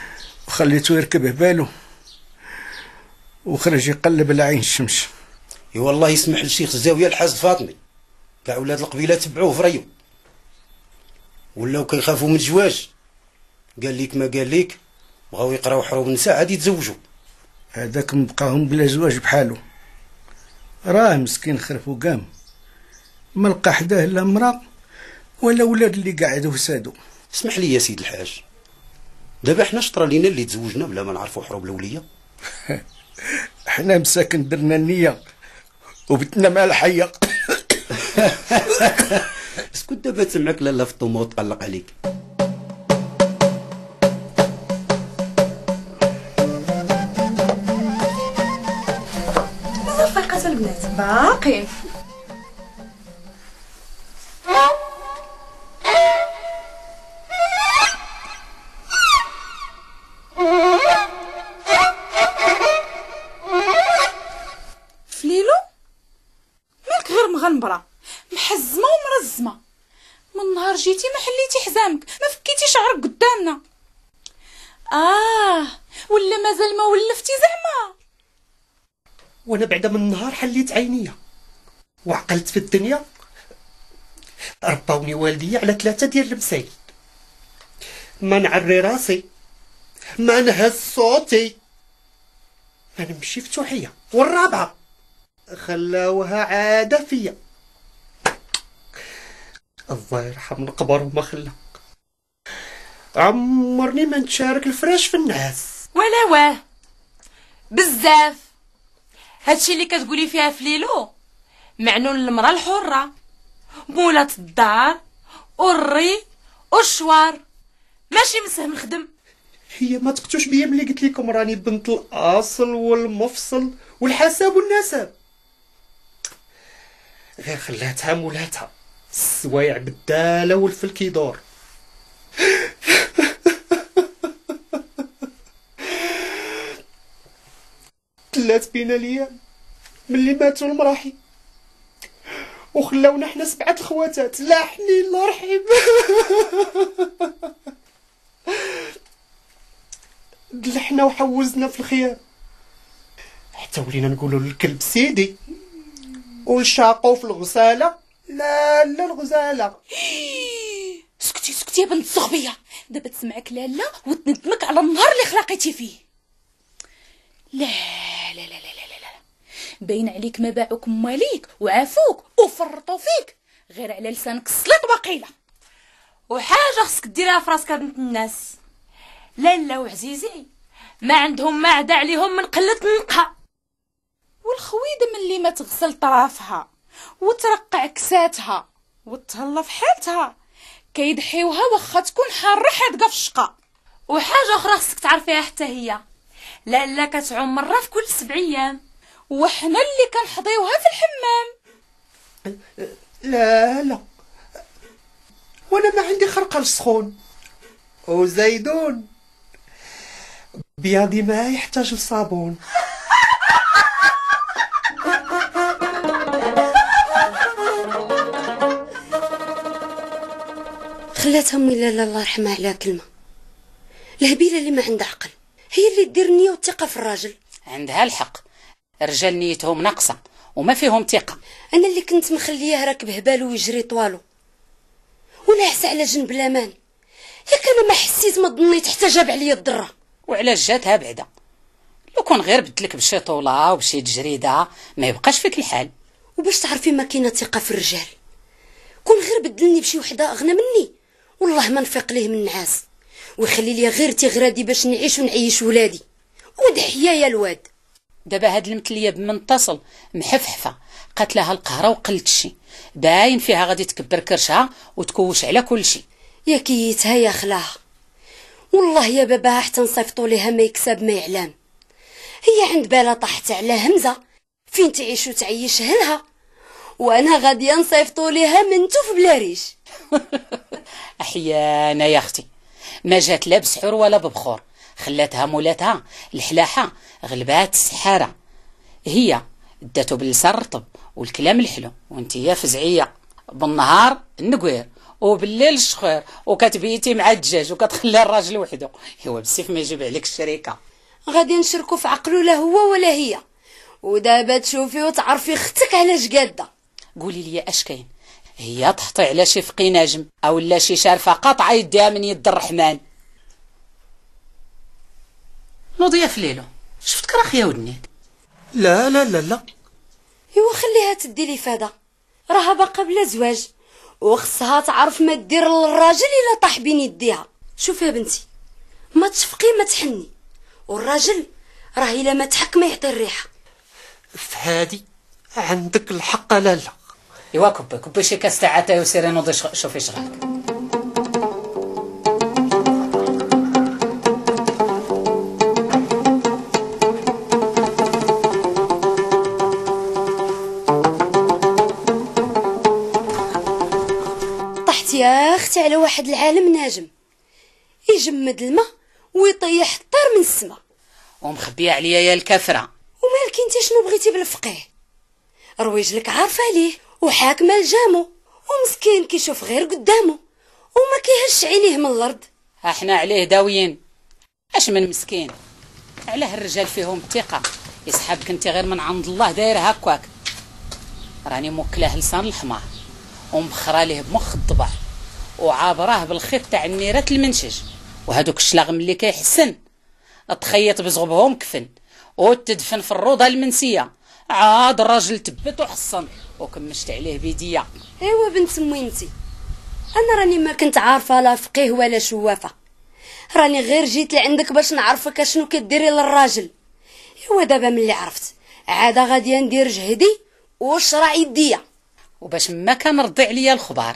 وخليته يركب هباله وخرج يقلب على عين الشمس. اي والله يسمح للشيخ الزاويه الحاج فاطمي كاع ولاد القبيله تبعوه في ريو ولاو كيخافوا من الزواج. قال ليك ما قال ليك بغاو يقراو حروب النساء عاد يتزوجوا. هذاك مبقاهم بلا زواج بحالو، راه مسكين خرفو قام ما لقى حداه لا مرا ولا ولاد اللي قاعدوا وسادو. اسمح لي يا سيد الحاج، دابا حنا شطرا لينا اللي تزوجنا بلا ما نعرفوا حروب الاوليه. حنا مساكن درنا النيه وبتنا مع الحيه. اسكت دابا تسمعك لالا في الطومه وتقلق عليك. مازال فايقات البنات باقيين. فليلو مالك غير مغنبره محزمه ومرزمه، من نهار جيتي ما حليتي حزامك ما فكيتي شعرك قدامنا. اه ولا مازال ما ولفتي زعما؟ وانا بعدا من النهار حليت عينيا وعقلت في الدنيا. رباوني والدي على ثلاثه ديال المسائل، ما نعري راسي، ما نهز صوتي، ما نمشي فتوحيه، والرابعه خلاوها عاده فيا. الله يرحم القبر وما خلى. عمرني ما نتشارك الفراش في الناس ولا واه بزاف. هادشي اللي كتقولي فيها فليلو معنون المراه الحره، مولات الدار والري والشوار، ماشي مسهم الخدم. هي ما تقتوش بيا ملي قلت لكم راني بنت الاصل والمفصل والحساب والنسب. غير خلاتها مولاتها السوايع بالداله والفلك يدور. تلات بينا الايام ملي ماتوا المراحي وخلاونا حنا سبعه الخواتات. لا حنين الله رحيم. دلحنا وحوزنا في الخيام حتى ولينا نقولوا للكلب سيدي، والشاقو في الغساله لا لا الغزاله. سكتي سكتي يا بنت الصغبيه، دابا تسمعك لالا وتندمك على النهار اللي خلقيتي فيه. لا لا لا لا لا لا باين عليك ما باعوك ماليك وعافوك وفرطوا فيك غير على لسانك السليط وقيله. وحاجه خصك ديرها في راسك بنت الناس، لالا وعزيزي ما عندهم ما عدا عليهم من قله النقها. والخويده من اللي ما تغسل طرافها وترقع كساتها وتهلا في حالتها كيدحيوها واخا تكون حاره حادقه في الشقه. وحاجه اخرى خصك تعرفيها حتى هي، لالا كتعوم مره في كل سبع ايام وحنا اللي كنحضيوها في الحمام. لا لا وانا ما عندي خرقه سخون وزيدون بياضي ما يحتاج لصابون. خلاتها امي لالا الله يرحمها على كلمه، الهبيله اللي ما عندها عقل هي اللي دير النيه والثقه في الراجل. عندها الحق، الرجال نيتهم ناقصه وما فيهم ثقه. انا اللي كنت مخلياه راكب هبالو ويجري طوالو ونعس على جنب الامان، ياك انا ما حسيت ما ظنيت حتى جاب عليا الضره. وعلاش جاتها بعدا؟ لو كون غير بدلك بشي طوله وبشي تجريده ما يبقاش فيك الحال. وباش تعرفي ما كاينه ثقه في الرجال، كون غير بدلني بشي وحده اغنى مني والله ما نفيق ليه من النعاس ويخلي لي غير تيغرادي باش نعيش ونعيش ولادي. ودحيا يا الواد. دابا هاد المثليه بمنتصل محفحفه قتلها القهره وقلت شي باين فيها غادي تكبر كرشها وتكوش على كل شي. يا كيتها يا خلاها والله يا باباها حتى نصيفطوا ليها ما يكسب ما يعلم. هي عند بالها طاحت على همزه فين تعيش وتعيش اهلها، وانا غاديه نصيفطوا ليها منتو في بلا ريش. احيانا يا اختي ما جات لا بسحور ولا ببخور، خلاتها مولاتها الحلاحه غلبات السحاره. هي داتو باللسان الرطب والكلام الحلو وانتيا فزعيه، بالنهار النقوير وبالليل الشخير وكتبيتي مع الدجاج وكتخلي الراجل وحده. هو بالسيف ما يجيب عليك الشريكه. غادي نشركوا في عقله لا هو ولا هي، ودابا تشوفي وتعرفي اختك علاش قاده. قولي لي اش كاين؟ هي تحطي على شي فقي ناجم او لا شي شارفه قاطعه يديها من يد الرحمن. نوضي يا فليلو، شفتك راخ يا ودنيك. لا لا لا لا ايوا خليها تدي لي فدا، راها باقا بلا زواج وخصها تعرف ما دير للراجل الا طاح بين يديها. شوفي يا بنتي، ما تشفقي ما تحني، والراجل راه الا ما تحك ما يعطي الريحه. فهادي عندك الحق. لا لا ايوا كبي كبي شي كاس تاع عتاي وسيري نوضي شوفي شغلك. طحت يا اختي على واحد العالم ناجم يجمد الماء ويطيح الطير من السما. ومخبيه عليا يا الكافره. ومالك انت شنو بغيتي بالفقيه؟ رواجلك عارفه ليه وحاكمه لجامو، ومسكين كيشوف غير قدامه وما كيهش عينيه من الارض. احنا عليه داويين. اش من مسكين؟ علاه الرجال فيهم الثقه، يسحبك انت غير من عند الله داير هكاك. راني موكلاه لسان الحمار ومبخره ليه بمخ الضبع وعابراه بالخيط تاع النيرة المنشج، وهذوك الشلاغم اللي كيحسن تخيط بزغبهم كفن وتدفن في الروضه المنسيه. عاد الراجل تبت وحصن وكمشت عليه بيديا. ايوا بنت موينتي، انا راني ما كنت عارفه لا فقيه ولا شوافه، راني غير جيت لعندك باش نعرفك اشنو كديري للراجل. ايوا دابا ملي عرفت عاده غادي ندير جهدي وشرع يديا، وباش ما كان رضي عليا الخبار.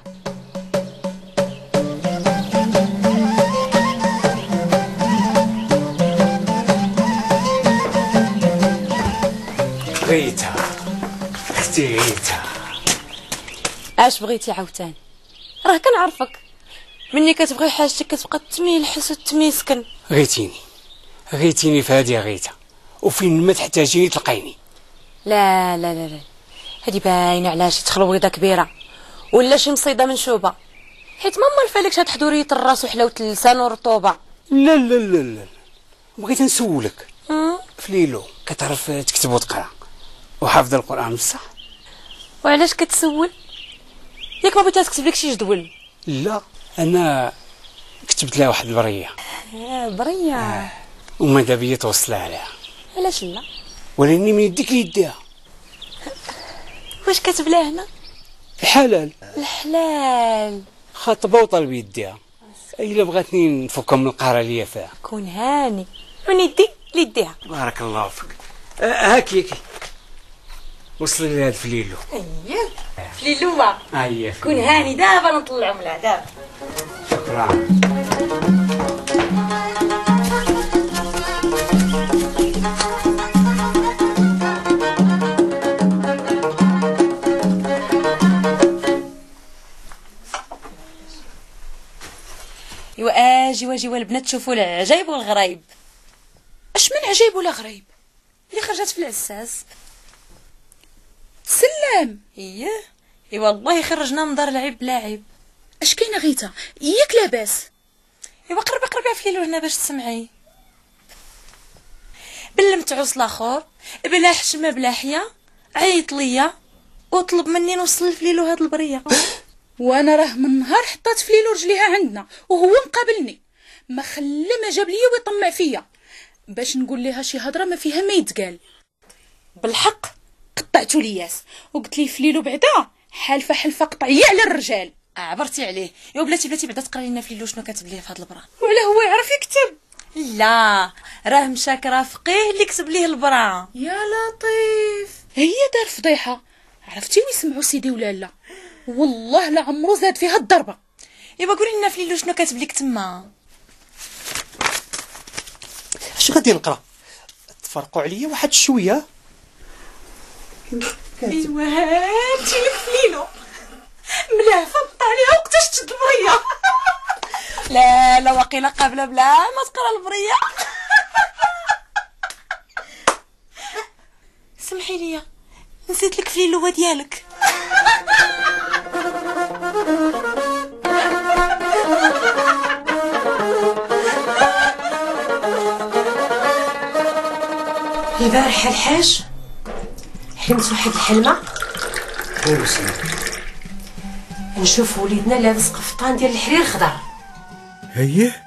غيتا اختي غيتا، اش بغيتي عاوتاني؟ راه كنعرفك مني كتبغي حاجتك كتبقى تميلحس وتميسكن. غيتيني غيتيني في هادي غيتا، وفين ما تحتاجيني تلقيني. لا لا لا لا، هادي باينه على شي تخلويضه كبيره ولا شي مصيده منشوبه، حيت ما مالفالكش هاد حضوريه الراس وحلاوه اللسان والرطوبه. لا لا لا لا، بغيت نسولك فليلو، كتعرف تكتب وتقرا وحافظ القران بصح؟ وعلاش كتسول؟ ياك ما بغيتها تكتب لك شي جدول؟ لا انا كتبت لها واحد البريه. اه بريه. آه. وماذا بيا توصلها عليها. علاش لا؟ ولاني من يديك ليديها. واش كاتب لها هنا؟ الحلال. الحلال. خاطبه وطلب يديها، الا بغاتني نفكها من القهره اللي فيها. كون هاني من يدي ليديها. بارك الله فيك. آه هاكي هاكي وصلي لي هاد فليلو. اييه فليلو ما اييه كون هاني دابا نطلعو من العذاب. شكرا. ايوا اجي واجي والبنات شوفوا العجايب والغرايب. اش من عجيب ولا غريب؟ اللي خرجت في العساس. سلام. اييه اي والله خرجنا من دار العيب بلا عيب. اش كاينه غيتا؟ ياك لاباس؟ ايوا قربي قربي عفليلو هنا باش تسمعي. بالمتعوس لاخر بلا حشمه بلا حياه عيط ليا وطلب مني نوصل لفليلو هاد البريه. وانا راه من نهار حطات فليلو رجليها عندنا وهو مقابلني، ما خلى ما جاب ليا ويطمع فيا باش نقول لها شي هضره ما فيها ما يتقال. بالحق قطعتو لياس وقلت لي فليلو بعدا حالفه حلفه قطعيه على الرجال. عبرتي عليه يا بلاتي بلاتي بعدا تقرا لنا فليلو شنو كاتب ليه في هاد البرا. ولا هو يعرف يكتب؟ لا راه مشاك رافقيه اللي كتب ليه البرا. يا لطيف، هي دار فضيحه. عرفتي ويسمعوا سيدي ولا لا؟ والله لا عمرو زاد فيها الضربه. ايوا قولي لنا فليلو شنو كاتب لك تما. اش غادي نقرا؟ تفرقوا عليا واحد شويه. ايوا هانتي لك فليلو ملافه بطاليها وقتاش تشد البريه. لا لا وقيله قبل بلا ما تقرا البريه. سمحي لي نسيت لك فليلو ديالك. البارحة الحاج حلمت واحد الحلمه خير سيدي. نشوف وليدنا لابس قفطان ديال الحرير خضر هيه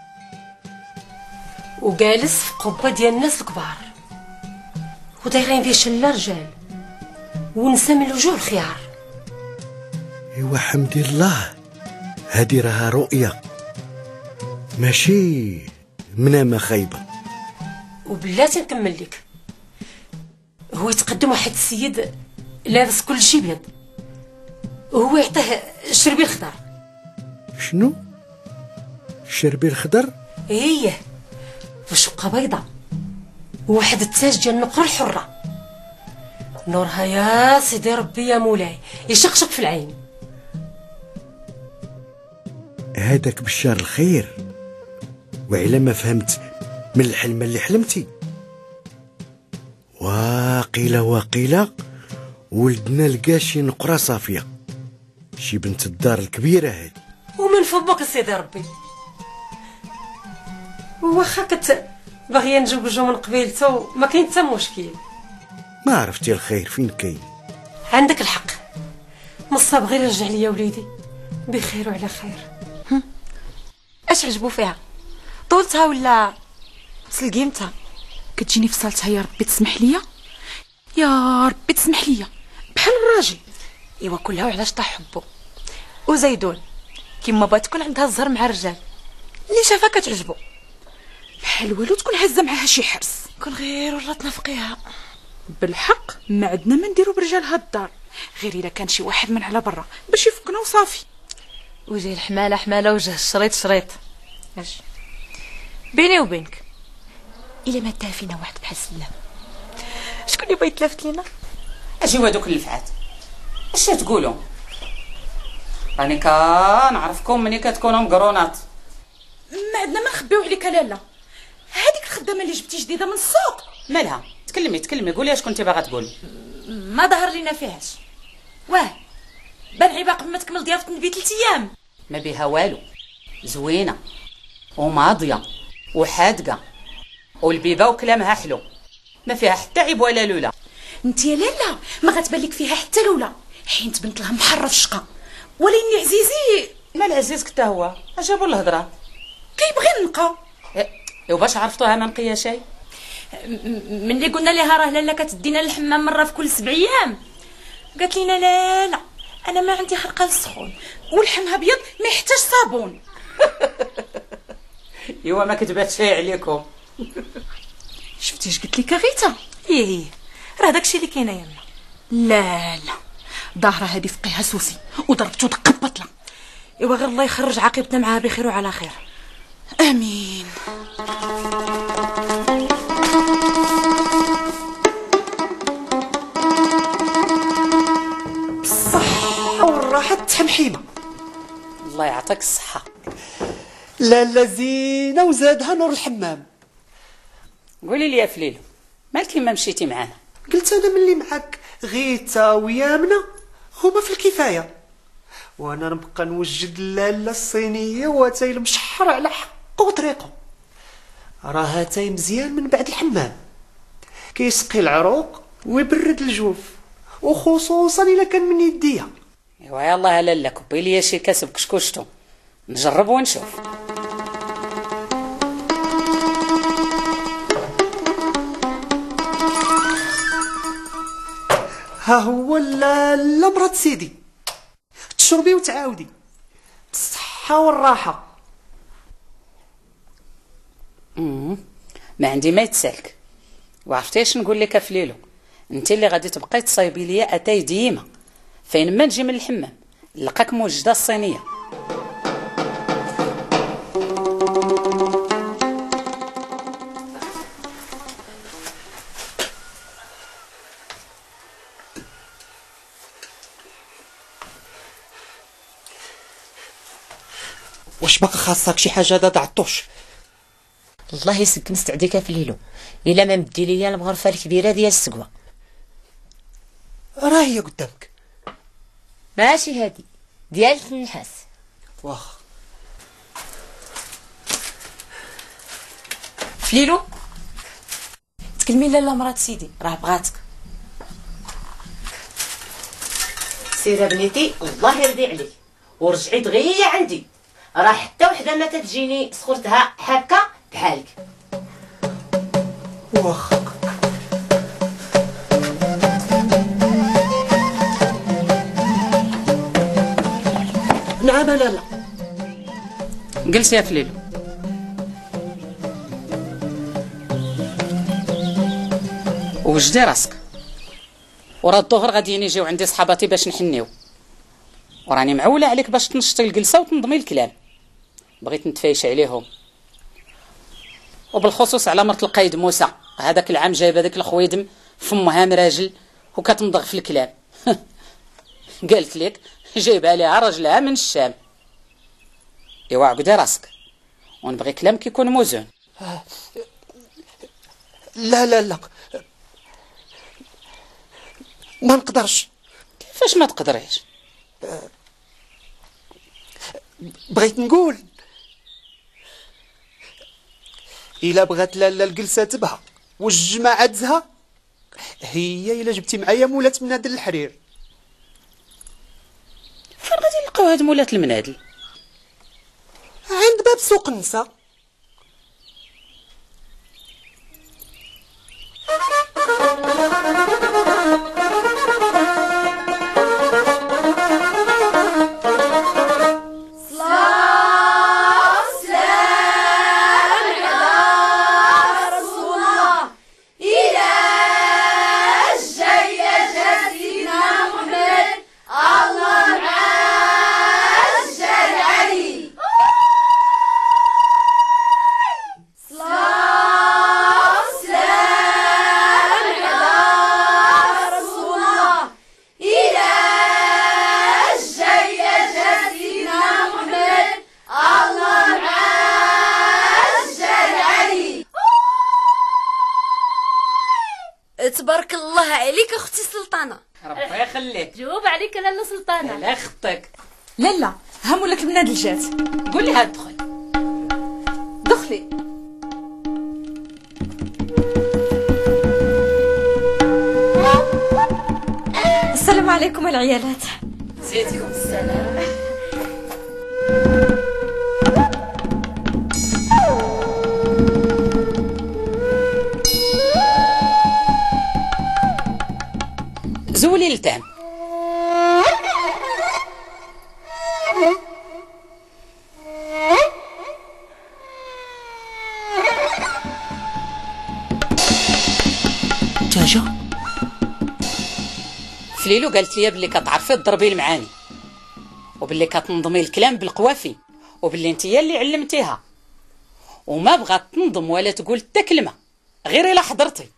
وجالس في قبه ديال الناس الكبار ودايرين فيه شله رجال ونسا من الوجوه الخيار. ايوا حمد الله، هادي راها رؤيا ماشي منامه خايبه. وبلاتي نكمل لك، هو يتقدم واحد السيد لابس كل شيء بيض وهو يعطيه الشربي الخضر. شنو الشربي الخضر؟ ايه وشقه بيضة وواحد التاج ديال النقره الحره، نورها يا سيدي ربي يا مولاي يشقشق في العين. هذاك بشار الخير، وعلى ما فهمت من الحلمه اللي حلمتي واقيله واقيله ولدنا لقى شي نقره صافيه، شي بنت الدار الكبيره هادي. ومن فمك سيدي ربي، واخا كنت باغيه نزوجو من قبيلته ما كاين حتى مشكل. ما عرفتي الخير فين كاين. عندك الحق، نصاب غير رجع ليا وليدي بخير وعلى خير. اش عجبو فيها؟ طولتها ولا سلقيمتها؟ كتجيني في صالتها يا ربي تسمح ليا، يا ربي تسمح ليا، بحال الراجل. ايوا كلها وعلاش طاح حبو. وزيدون كيما بغات تكون عندها الزهر مع الرجال اللي شافها كتعجبو، بحال والو تكون هازه معاها شي حرس. كون غير ورات نفقيها. بالحق ما عندنا ما نديرو برجال هاد الدار، غير الا كان شي واحد من على برا باش يفكنا وصافي. وجه الحماله حماله وجه الشريط شريط. اش بيني وبينك الا ما دار فينا واحد بحال السلام، شكون اللي بغا يتلافت لينا؟ اجيو هادوك اللفعات اش تقولوا؟ راني كنعرفكم ملي كتكونوا مقرونات. ما عندنا ما نخبيو عليك لالا. هذيك الخدامه اللي جبتي جديده من السوق مالها؟ تكلمي تكلمي قولي اش كنتي باغا تقولي. ما ظهر لينا فيهاش. واه بان عيبه قبل ما تكمل ضيافه النبي ثلاث ايام. ما بيها والو، زوينه وماضيه وحادقه والبيضه وكلامها حلو، ما فيها حتى عيب ولا لولا. انت يا لالا ما غتبان لك فيها حتى لولا، حيت بنت لها محره في الشقه. وليني عزيزي مال عزيزك حتى هو اجابوا الهضره كيبغي ننقى. إيه وباش عرفتوها ما نقيه شي؟ ملي قلنا لها راه لالا كتدينا للحمام مره في كل سبع ايام قالت لنا لا لا انا ما عندي حرقه السخون ولحمها بيض ما يحتاج صابون. ايوا ما كتبات شي عليكم. شفتي اش قلت لك غيتا؟ ايه راه داكشي اللي كاين يما. لا لا ظاهره هذه فقيها سوسي وضربتو دقه بطله. ايوا غير الله يخرج عاقبتنا معاها بخير وعلى خير. امين. بالصحة والراحة التحمحيمة. الله يعطيك الصحة. لا لا زينة وزادها نور الحمام. قولي لي يا فليل مالكي ما مشيتي معانا؟ قلت انا ملي معاك غيتا ويامنة هما في الكفاية، وانا نبقى نوجد لاله الصينية واتاي المشحر على حقه وطريقه. راه هاتاي مزيان من بعد الحمام، كيسقي العروق ويبرد الجوف، وخصوصا الا كان من يديا. ايوا يلاه لاله كبي لي شي كاسب كشكشتو نجرب ونشوف. ها هو لاله مرات سيدي، تشربي وتعاودي بالصحة والراحة. امم ما عندي ما يتسالك. وعرفتي اش نقول لك افليلو؟ انت اللي غادي تبقاي تصايبي ليا اتاي ديما فين ما نجي من الحمام نلقاك موجده الصينيه. واش باقا خاصك شي حاجه داد عطوش؟ الله يسك مستعديك في الليلو الا ما مدي ليا المغرفه الكبيره ديال السقوه. راه هي قدامك. ماشي هادي ديال النحاس. واخ فليلو تكلمي لاله مرات سيدي راه بغاتك. سير بنيتي الله يرضي عليك ورجعي دغيا عندي، راه حتى وحده ما تتجيني سخرتها هكا بحالك. واخا نعم لالا. جلس يا فليلو. وجدي راسك، ورا الظهر غادي يجيو عندي صحاباتي باش نحنيو، وراني معوله عليك باش تنشطي الجلسه وتنظمي الكلام. بغيت نتفايش عليهم، وبالخصوص على مرت القايد موسى. هذاك العام جايب هذاك الخويدم فمها مراجل وكتمضغ في الكلام. قالت لك جايبها ليها راجلها من الشام. ايوا عقدي راسك ونبغي كلامك يكون موزون. لا لا لا ما نقدرش. كيفاش ما تقدريش؟ بغيت نقول الا بغات لالا الجلسه تبها والجماعه تزها، هي الا جبتي معايا مولات منادل الحرير. فين غادي نلقاو هاد مولات المنادل؟ عند باب سوق النساء. تبارك الله عليك اختي سلطانه. ربي يخليك. جاوب عليك لاله سلطانه. لا خطك. لالا ها مولك المنادل جات. قول لها ادخل. دخلي. السلام عليكم العيالات. زيتكم السلام. زولي التام. تاجا فليلو قالت لي بلي كتعرفي تضربي المعاني، وبلي كتنظمي الكلام بالقوافي، وبلي انت هي اللي علمتيها، وما بغات تنظم ولا تقول حتى كلمه غير الا حضرتي.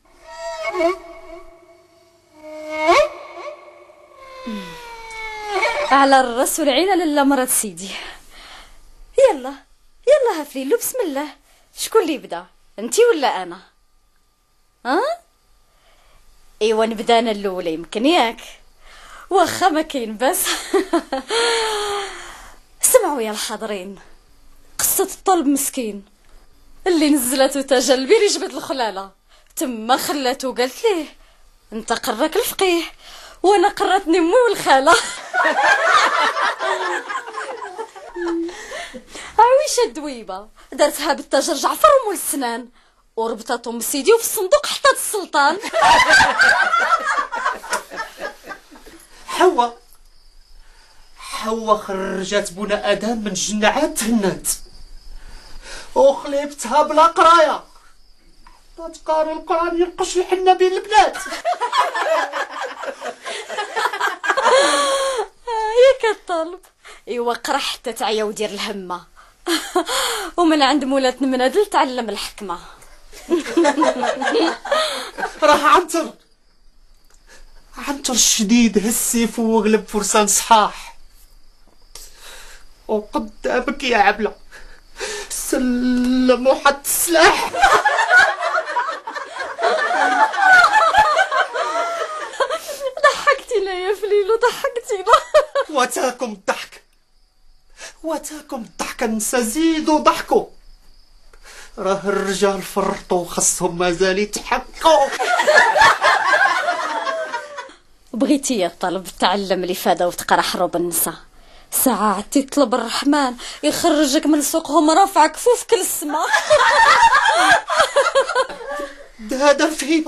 على الراس والعين لاله مرات سيدي. يلا يلا هفليلو بسم الله. شكون اللي يبدا، انتي ولا انا؟ ها ايوا نبدا انا الاولى يمكن ياك، واخا ما كاين باس. سمعوا يا الحاضرين قصه الطلب مسكين اللي نزلته تاجا البيري جبت الخلاله، تما خلاته وقالت ليه انت قراك الفقيه وانا قراتني امي والخاله. عويشه الدويبه دارتها بالتاجر جعفر ومول السنان، وربطت ام سيدي وفي الصندوق حطات السلطان. حواء حواء خرجت بنا ادم من الجنه عاد تهنات وخليبتها بلا قرايه حتى تقاري القران ينقش الحنه بين البنات. ياك الطلب ايوا قرا حتى تعيا ودير الهمه. ومن عند مولات منادل تعلم الحكمه. راه عنتر عنتر الشديد هالسيف وغلب فرسان صحاح، وقدامك يا عبله سلم وحط السلاح. ضحكتينا يا فليلو ضحكتينا. واتاكم الضحك واتاكم الضحك النسا زيدوا ضحكوا، راه الرجال فرطوا خصهم مازال يتحقوا. وبغيتي يا الطلب تعلم الافاده وتقرا حروب النساء، ساعة عاد تطلب الرحمن يخرجك من سوقهم رافع كفوفك للسما. ده هذا فهيمة.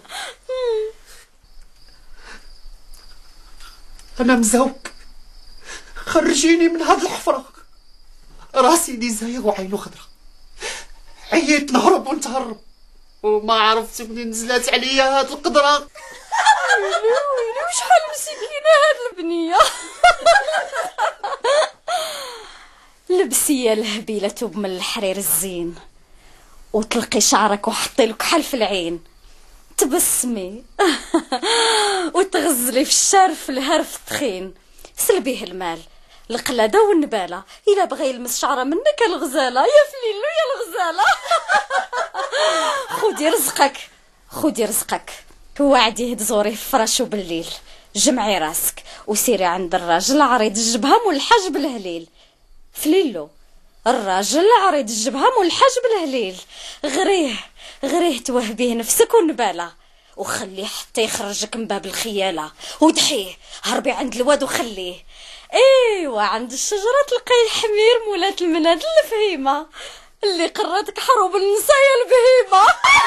انا مزوق، خرجيني من هاد الحفرة، راسي دي زايغ وعينو خضرا، عييت نهرب ونتهرب وما عرفت منين نزلات عليا هاد القدرة. ويلي ويلي وشحال مسكينة هاد البنية. لبسي يا الهبيلة توب من الحرير الزين، وتلقي شعرك وحطي له كحل في العين، تبسمي وتغزلي في الشارف الهرف التخين، سلبيه المال القلادة والنبالة، إلا بغى يلمس شعره منك الغزالة، يا فليلو يا الغزالة. خودي رزقك خودي رزقك، وعديه تزوريه في فراشو بالليل، جمعي راسك وسيري عند الراجل عريض الجبهة ملحج بالهليل. فليلو الراجل عريض الجبهة ملحج بالهليل، غريه غريه توهبيه نفسك والنبالة، وخليه حتى يخرجك من باب الخيالة، ودحيه هربي عند الواد وخليه. ايوا عند الشجرة تلقاي الحمير مولات المناد الفهيمة اللي قراتك حروب النساء يا البهيمة.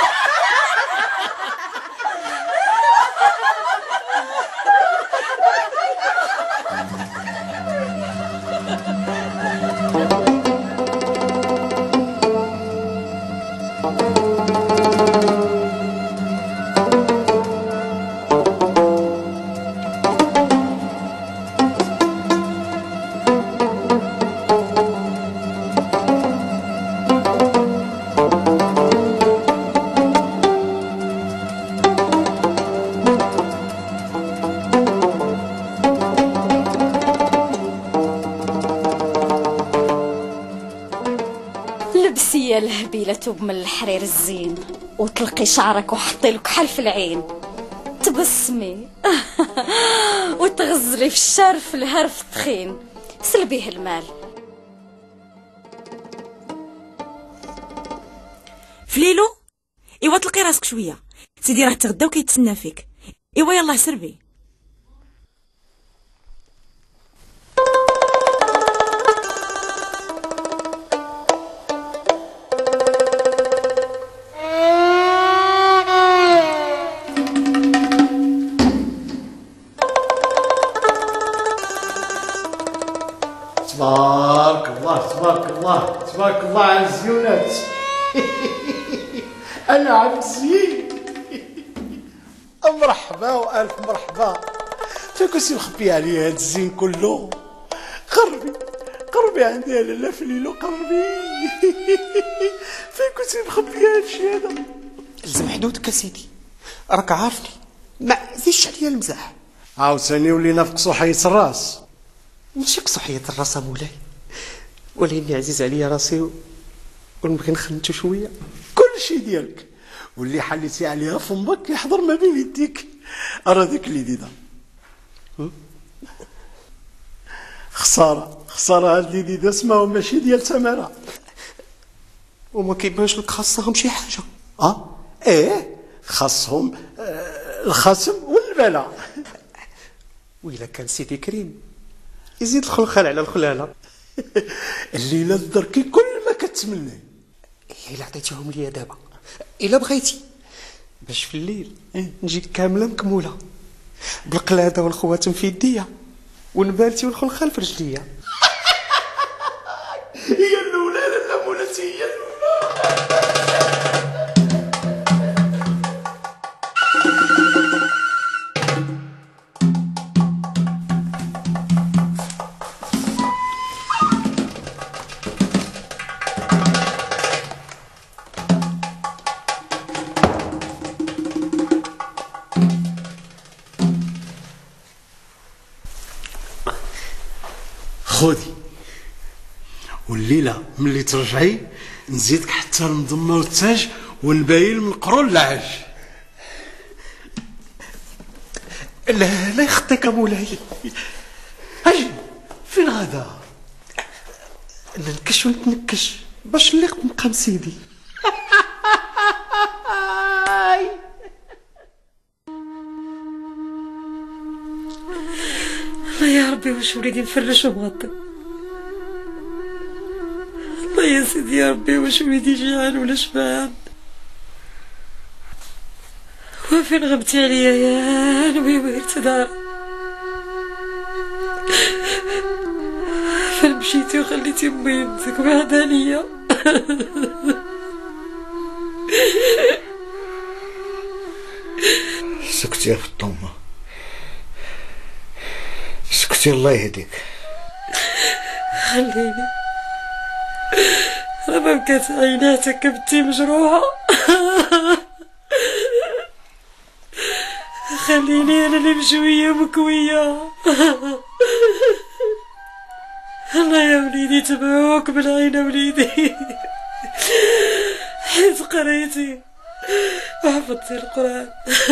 لبسي يا الهبيلة توب من الحرير الزين، وتلقي شعرك وحطي له كحل في العين، تبسمي وتغزلي في الشارف الهرف التخين، سلبيه المال. فليلو ايوا تلقي راسك شويه، سيدي راه تغدا وكيتسنى فيك. ايوا يلاه سربي. تبارك الله تبارك الله تبارك الله على الزيونات. انا عبد الزين. مرحبا والف مرحبا، فين كنتي مخبي عليا هاد الزين كله؟ قربي قربي عندي يا لاله فليلو، قربي. فين كنتي مخبي هادشي هذا؟ لزم حدودك سيدي، راك عارفني ما زيدش عليا المزاح. عاوتاني ولينا في قصوحية الراس. ماشي قصوحية الراس مولاي، ولكني عزيز عليا راسي ونبغي نخنتو شويه. كلشي ديالك، واللي حليتي عليها فمك يحضر ما بين يديك. راه ديك اللي ديدا خساره خساره، هاد اللي ديدا سماهم ماشي ديال تماره، وما كيبانش لك خاصهم شي حاجه. اه ايه خاصهم آه الخصم والبلا. وإلا كان سيدي كريم يزيد الخلخال على الخلاله. الليله دركي كل ما كتمنى. الا عطيتيهم ليا دابا، الا بغيتي باش في الليل نجيك كامله مكموله بالقلاده والخواتم في يديا ونبالتي والخلخال في رجليا. هي الاولى لا مولاتي، هي الاولى. خودي، والليله ملي ترجعي نزيدك حتى المضمه والتاج ونبايل من القرون العاج. لا لا يخطيك مولاي. اجي فين هذا؟ ننكش ونتنكش باش نليق بمقام سيدي. ربي واش وليدي مفرش ومغطي. الله يا سيدي يا ربي واش وليدي جيعان ولا شبعان. وفين غبتي عليا يا نوي ويرت دار، فين مشيتي وخليتي امي يمتك وحدانية. سكتي يا فطومة، سكتي الله يهديك. خليني انا ما بكات عيني حتى كبتي مجروحة. خليني انا اللي مشوية مكوية. الله يا وليدي تبعوك بالعين وليدي، حيت قريتي وحفظتي القرآن.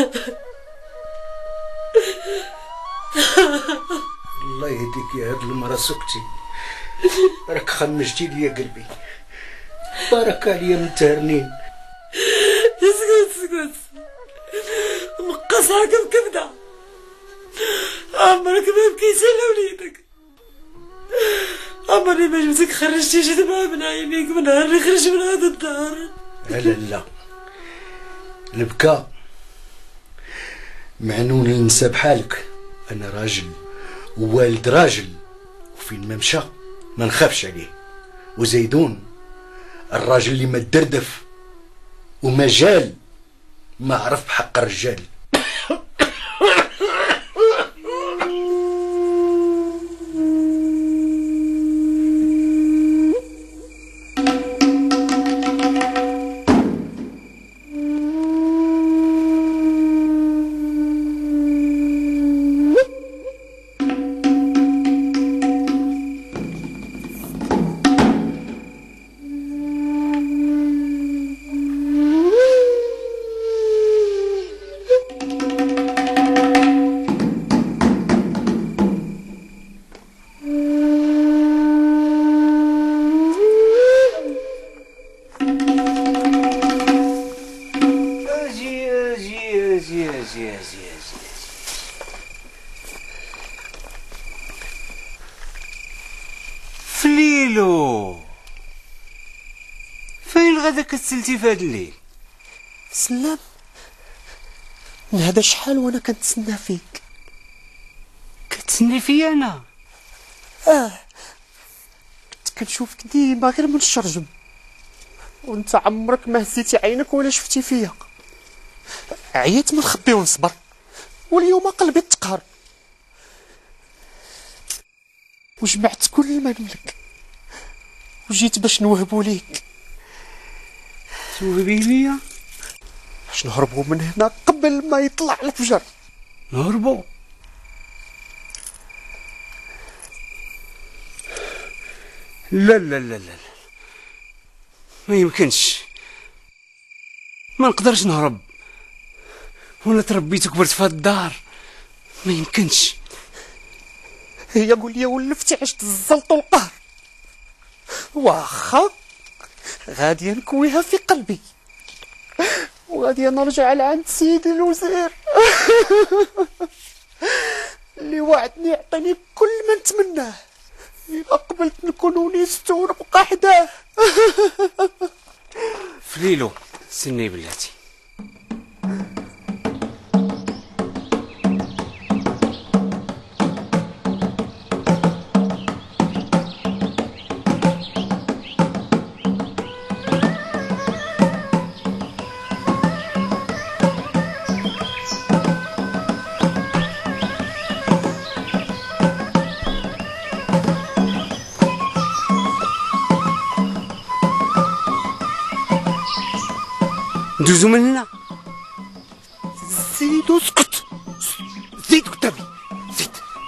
الله يهديك يا هاد المرة، سكتي راك خمجتي ليا قلبي، بارك عليا من تهرنين. اسكت اسكت، مقص حاكم كبدة، عمرك ما بكيتي على وليدك، عمري ما جبتك خرجتي شي دمعة من عينيك من نهار اللي خرج من هذا الدار. لا لا لا، البكاء معنون ينسى بحالك. انا راجل ووالد راجل، وفين ما مشى ما نخافش عليه. وزيدون الراجل اللي ما تدردف وما جال ما عرف بحق الرجال. فليلو، فين غدا كتسلتي في هاد الليل؟ سلام، من هذا شحال وانا كنتسنى فيك. كتسني فيا انا؟ اه، كنت كنشوفك ديما غير من الشرجم، وانت عمرك ما هزيتي عينك ولا شفتي فيا. عييت من خبي ونصبر، واليوم قلبي تقهر، وجمعت كل ما نملك وجيت باش نوهبو ليك. توهبي ليا باش نهربو من هنا قبل ما يطلع الفجر. نهربو؟ لا لا لا لا، ما يمكنش، ما نقدرش نهرب. وانا تربيت وكبرت في هاد الدار، ما يمكنش. هي قول لي ولفتي عشت الزلط والقهر، واخا غادي نكويها في قلبي، وغادي نرجع لعند سيدي الوزير اللي وعدني يعطيني كل ما نتمناه إلا قبلت نكون ونيستو ونبقى حداه. فليلو سني بلاتي. ندوزو من هنا. زيد واسكت، زيد قدامي، زيد.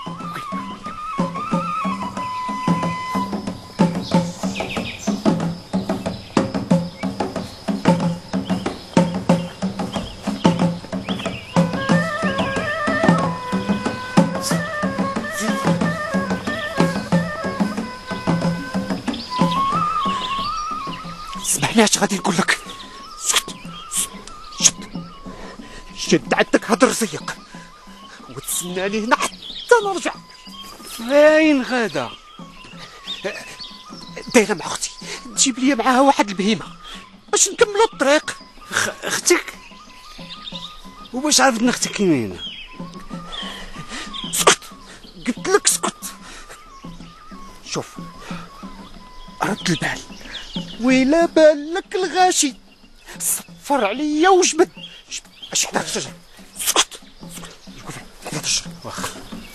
اسمعني اش غادي نقول لك. شد عندك هاد الرزيق وتسناني هنا حتى نرجع. فين غادا؟ دايره مع اختي تجيب لي معاها واحد البهيمه باش نكملوا الطريق. اختك؟ وباش عرفتنا اختك كاينين؟ اسكت، قلت لك اسكت. شوف رد البال، ويلا بالك الغاشي صفر عليا وجبد اش حدا الشجر. اسكت اسكت حدا الشجر. واخا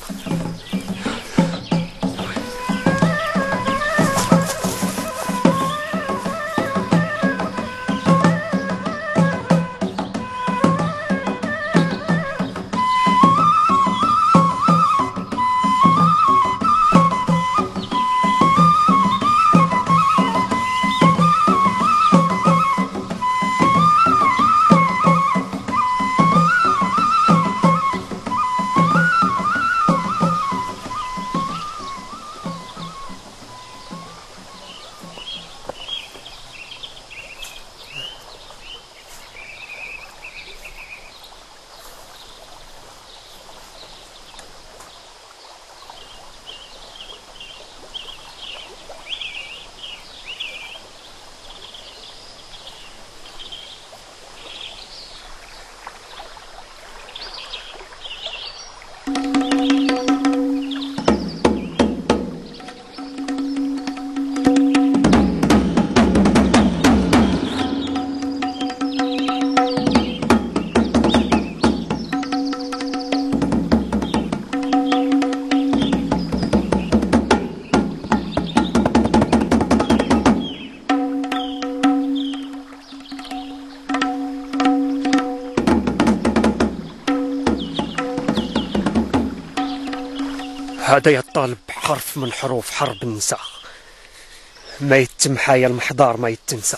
هذا يطالب حرف من حروف حرب النساء، ما يتم حيا المحضار ما يتنسى.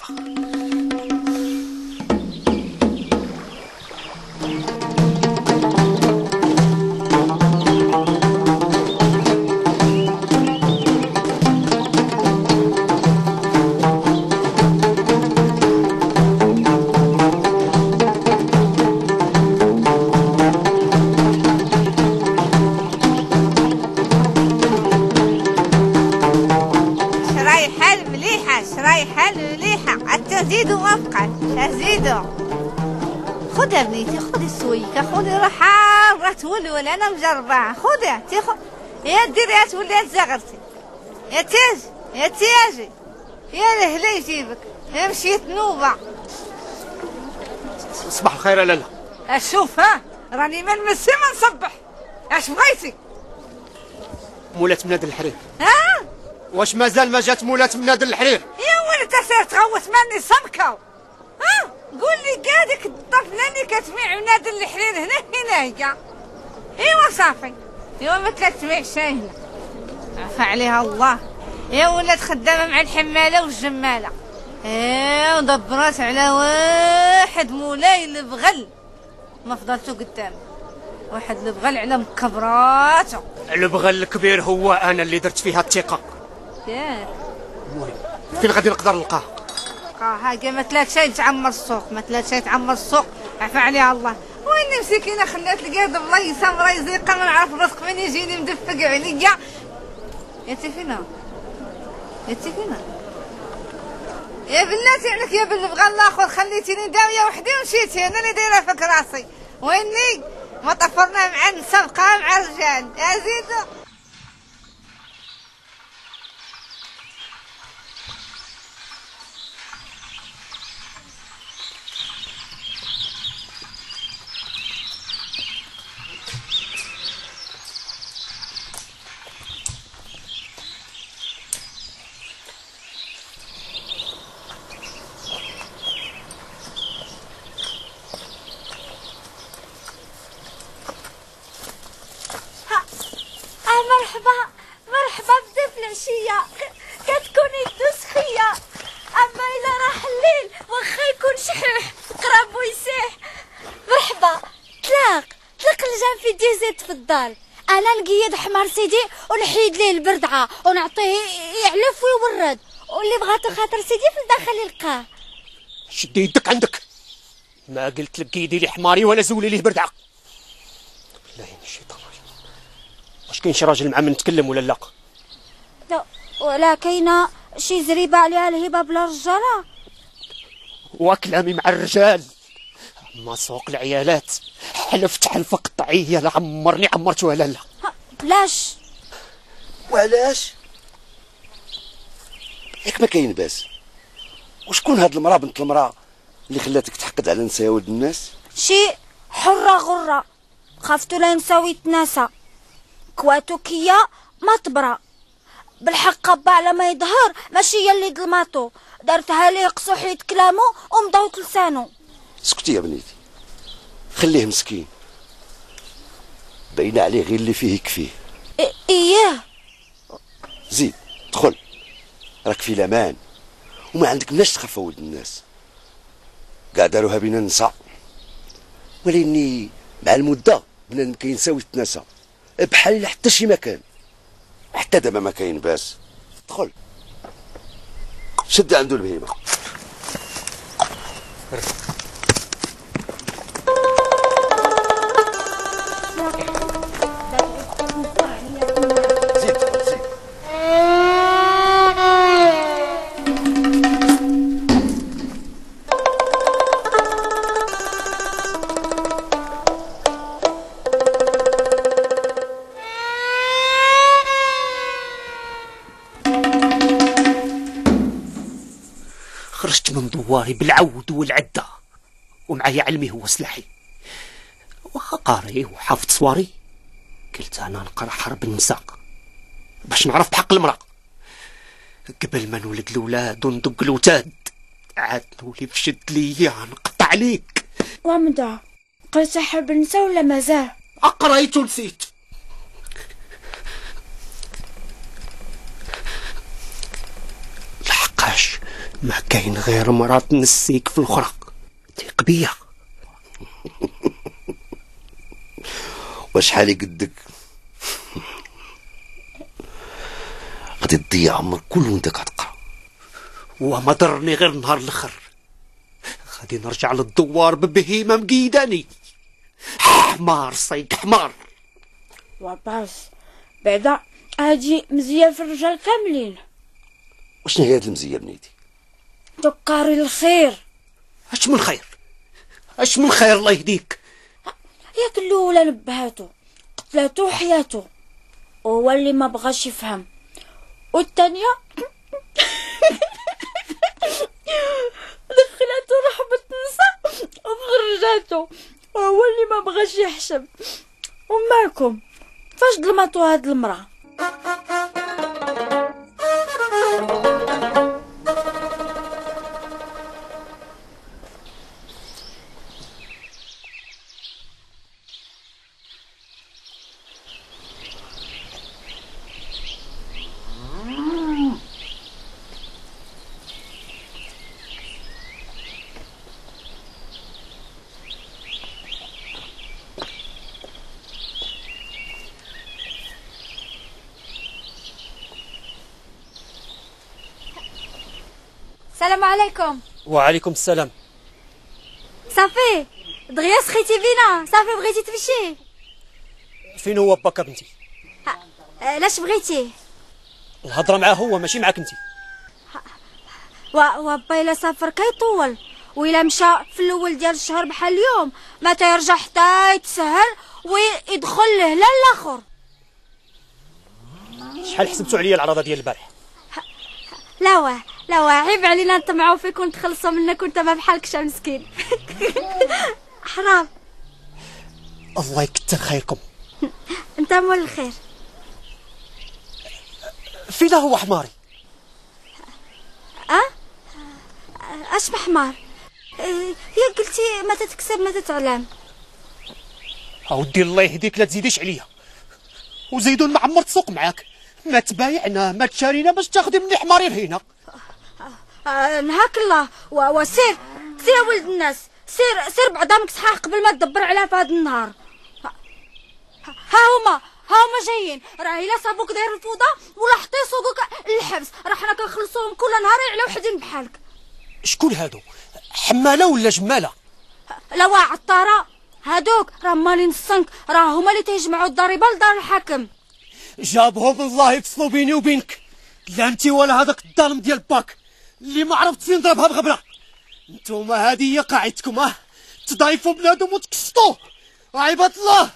زيدوا وفقا زيدوا. خذ يا بنيتي خذي السويكه، خذي راه حاره تولول انا مجرباها. خذيها تيخو يا ديريها تولي تزغرتي. يا تيجي يا تيجي يا لهلا يجيبك يا مشيت نوبه. صباح الخير يا لالا. اشوف ها راني ما نمسي ما نصبح. اش بغيتي؟ مولات مناد الحرير. ها واش مازال ما جات مولات مناد الحرير؟ يا ولد سير تغوت ماني سمكه. ها قول لي قادك الطفله كتبيع مناد الحرير هنا هنايا. ايوا صافي ايوا ما كتبيعش هنا عفا عليها الله. يا ولاد خدامه مع الحماله والجماله. ايه ودبرات على واحد مولاي البغل ما فضلتو قدام. واحد البغل على مكبراتو. البغل الكبير هو انا اللي درت فيها الثقه. ياك فين غادي نقدر نلقاه؟ ها كاع ما تلاقش شي تعمر السوق، ما تلاقش شي تعمر السوق عفا عليها الله. وين مسكينه خلات القاد بلايصه مريزيقه ما نعرف الرزق فين يجيني مدفق عليا. انتي فينا انتي فينا يا بلاتي عليك يا بالبغال الاخر خليتيني داويه وحدي ومشيتي انا اللي دايره فك راسي. ويني ما طفرنا مع النساء بقى مع الرجال يا زيدو. مرحبا مرحبا بضيف العشية كتكوني دوسخية. أما إلا راح الليل واخا يكون شحيح قراب ويسيح. مرحبا طلاق طلق الجان في ديزي تفضل. أنا نقيد حمار سيدي ونحيد ليه البردعة ونعطيه يعلف ويورد، واللي بغاتو خاطر سيدي في الداخل يلقاه. شدي يدك عندك، ما قلت لك قيدي لي حماري ولا زولي ليه بردعة. لا من الشيطان الرجيم. واش كاين شي راجل مع من نتكلم ولا لا؟ لا ولا كاينه شي زريبه عليها الهبه بلا رجاله. وكلامي مع الرجال ما سوق العيالات، حلفت حلفه قطعيه لا عمرني عمرتوها لالا. بلاش. وعلاش؟ ياك ما كاين باس. وشكون هاد المراه بنت المراه اللي خلاتك تحقد على نساء ولد الناس؟ شي حره غره خافتو لا ينساو يتناسى، كواتو كيا ما تبرا بالحق با على ما يظهر ماشي هي اللي ظلماتو، دارتها ليه قصو حيت كلامو ومضاوت لسانو. اسكتي يا بنيتي، خليه مسكين، باين عليه غير اللي فيه يكفيه. اييه زيد دخل، راك في الامان وما عندك مناش تخاف ولد الناس. كاع داروها بينا النساء، ولكني مع المده بنادم كينسى ويتناسى بحال حتى شي مكان. حتى دابا ما كاين باس. دخل شد عنده البهيمه. خرجت من دواري بالعود والعدة ومعايا علمي هو سلاحي، واخا قاري وحافظ صواري قلت انا نقرا حرب النساء باش نعرف بحق المرأة. قبل ما نولد الولاد وندق الوتاد عاد نولي بشد ليا نقطع عليك. ومدى قريت حرب النساء ولا مازال؟ قريت ونسيت. لحقاش ما كاين غير مرأة تنسيك في الاخرى، ثيق بيا. وشحال يقدك غادي تضيع عمرك كله وانت كتقرا. وما ضرني غير نهار الاخر غادي نرجع للدوار ببهيمه مقيداني. حمار صيد حمار. وباس بعدا هادي مزيان في الرجال كاملين. وشنو هي هاد المزيه بنيتي؟ دوك قاري الخير. اش من خير؟ اش من خير الله يهديك؟ ياك الاولى نبهاتو قتلاتو وحياتو وهو اللي ما بغاش يفهم، والثانيه دخلاتو رحبة النساء وخرجاتو وهو اللي ما بغاش يحشم. ومالكم فاش ظلماتو هاد المراه؟ السلام عليكم. وعليكم السلام. صافي دغيا سخيتي بينا، صافي بغيتي تمشي؟ فين هو باكا بنتي؟ لاش بغيتي؟ الهضره معاه هو ماشي معاك انت. وبا الا سافر كيطول وإلا مشى في الاول ديال الشهر بحال اليوم ما تيرجع حتى يتسهل ويدخل له لا الاخر. شحال حسبتوا عليا العرضه ديال البارح؟ لا واه لا واه عيب علينا نطمعوا فيك ونتخلصوا منك وانت ما بحالكش مسكين. حرام. الله يكثر خيركم. انت مول الخير. فينا هو حماري؟ اه اش بحمار؟ يا قلتي ما تتكسب ما تتعلم. اودي الله يهديك لا تزيديش عليا، وزيدون ما عمرت سوق معاك، ما تبايعنا ما تشارينا باش تاخدي مني حماري لهنا. آه نهاك الله وسير سير يا ولد الناس، سير سير بعضامك صحاح قبل ما تدبر عليها في هذا النهار. ها هما ها هما جايين، راه الا صابوك داير الفوضى ولا حتى يسوقوك للحبس راه حنا كنخلصوهم كل نهار يعلى وحدين بحالك. شكون هادو؟ حماله ولا جماله؟ لا واه عطاره، هادوك راه مالين الصنك، راه هما اللي تيجمعوا الضريبه لدار الحاكم. جابهم الله يفصلوا بيني وبينك، لا انت ولا هذاك الظالم ديال باك اللي ما عرفت فين ضربها بغبره. نتوما هذه هي قاعدتكم، اه تضايفوا بنادم وتكسطوه. عباد الله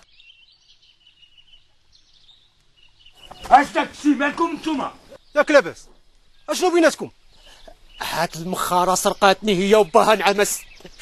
اش داك الشيء مالكم نتوما؟ ياك لاباس؟ اشنو بيناتكم؟ هاد المخاره سرقاتني هي وباها نعمس.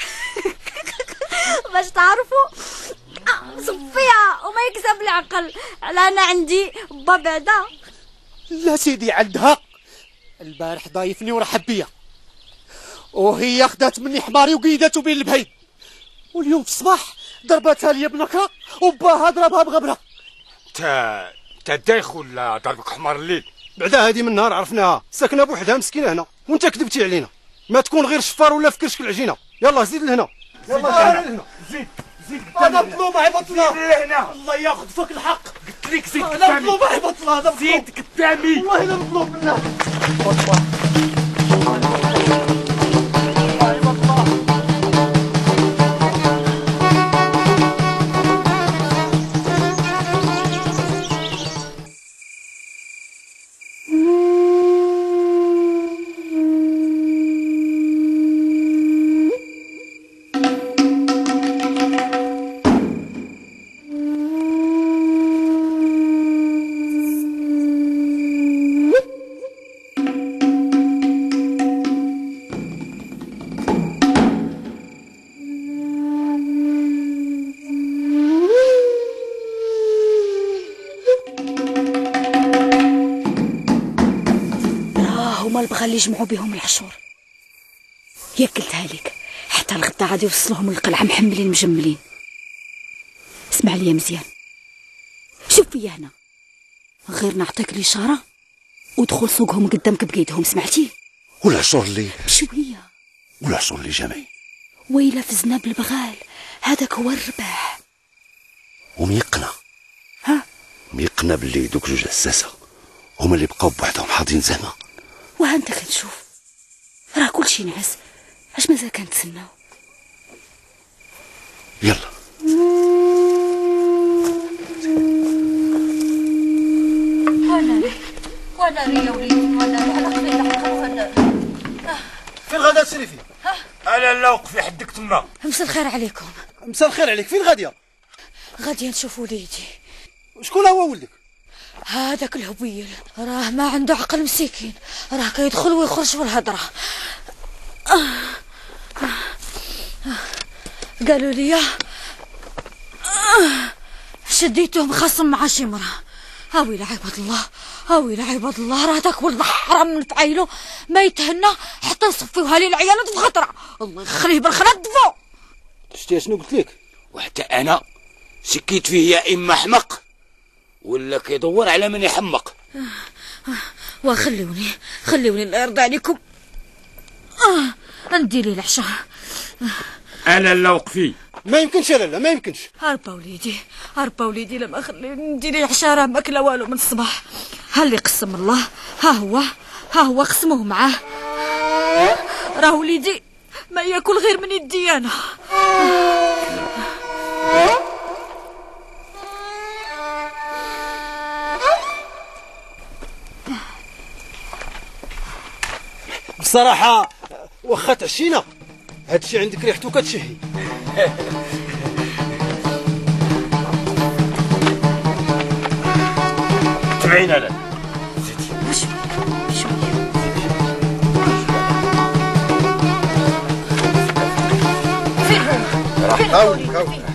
باش تعرفوا صفيها وما يكسب العقل على انا عندي با بعدا. لا سيدي عندها. البارح ضايفني ورحب بيا وهي خدات مني حماري وقيدته بين البهيد، واليوم في الصباح ضربتها لي بنكها وباها ضربها بغبره. تا تا دايخ ولا ضربك حمار الليل؟ بعدا هادي من نهار عرفناها ساكنه بوحدها مسكينه هنا، وانت كذبتي علينا. ما تكون غير شفار ولا في كرشك العجينه. يلا زيد لهنا، يلا زيد لهنا. زيد زيد انا مظلوم عباد الله. زيد لهنا. الله ياخذ فيك الحق. قلت لك زيد انا مظلوم عباد الله. هذا زيد قدامي. والله الا مظلوم بالله. البغا اللي يجمعوا بهم العشور. يا قلتها لك حتى الغدا غادي يوصلوهم للقلعه محملين مجملين. اسمع لي مزيان، شوف فيا هنا، غير نعطيك الاشاره ودخل سوقهم قدامك بقيدهم، سمعتي؟ والعشور اللي بشويه، والعشور اللي جمعي ويلا فزنا بالبغال، هذاك هو الرباح. وميقنا ها ميقنا باللي دوك جوج عساسه هما اللي بقاو بوحدهم حاضين زعما. وها انت كتشوف راه كلشي نعس، اش مازال كنتسناو؟ يلا وناري وناري يا وليدي وناري، على خلينا حقا وناري. فين غادا تسريفي؟ انا لا وقفي حدك تما. مسا الخير عليكم. مسا الخير عليك، فين غاديه؟ غاديه نشوف وليدي. شكون هو ولدك؟ هذاك الهبيل راه ما عنده عقل مسكين، راه كيدخل ويخرج في الهضره. قالوا لي شديتهم خصم مع شي مرة. هاويلا عباد الله، هاويلا عباد الله، راه داك ولد حرام من فعيلو ما يتهنى حتى يصفيوها لي العيالات في خطره. الله يخليه بالخنا دفو. شتي شنو قلت لك؟ وحتى انا شكيت فيه يا اما حمق ولا كيدور على من يحمق. وخلوني خلوني الله يرضى عليكم. آه ندير لي العشاء. انا لا وقفي. ما يمكنش يا لالا، ما يمكنش. هربا وليدي، هربا وليدي، لما خليني ندير لي العشاء راه ماكله والو من الصباح. ها اللي قسم الله، ها هو ها هو قسموه معاه. راه وليدي ما ياكل غير من يدي انا. بصراحة واخا تعشينا هادشي عندك ريحتو كتشهي. تبعينا لا فين هو؟ فين هو وليدي؟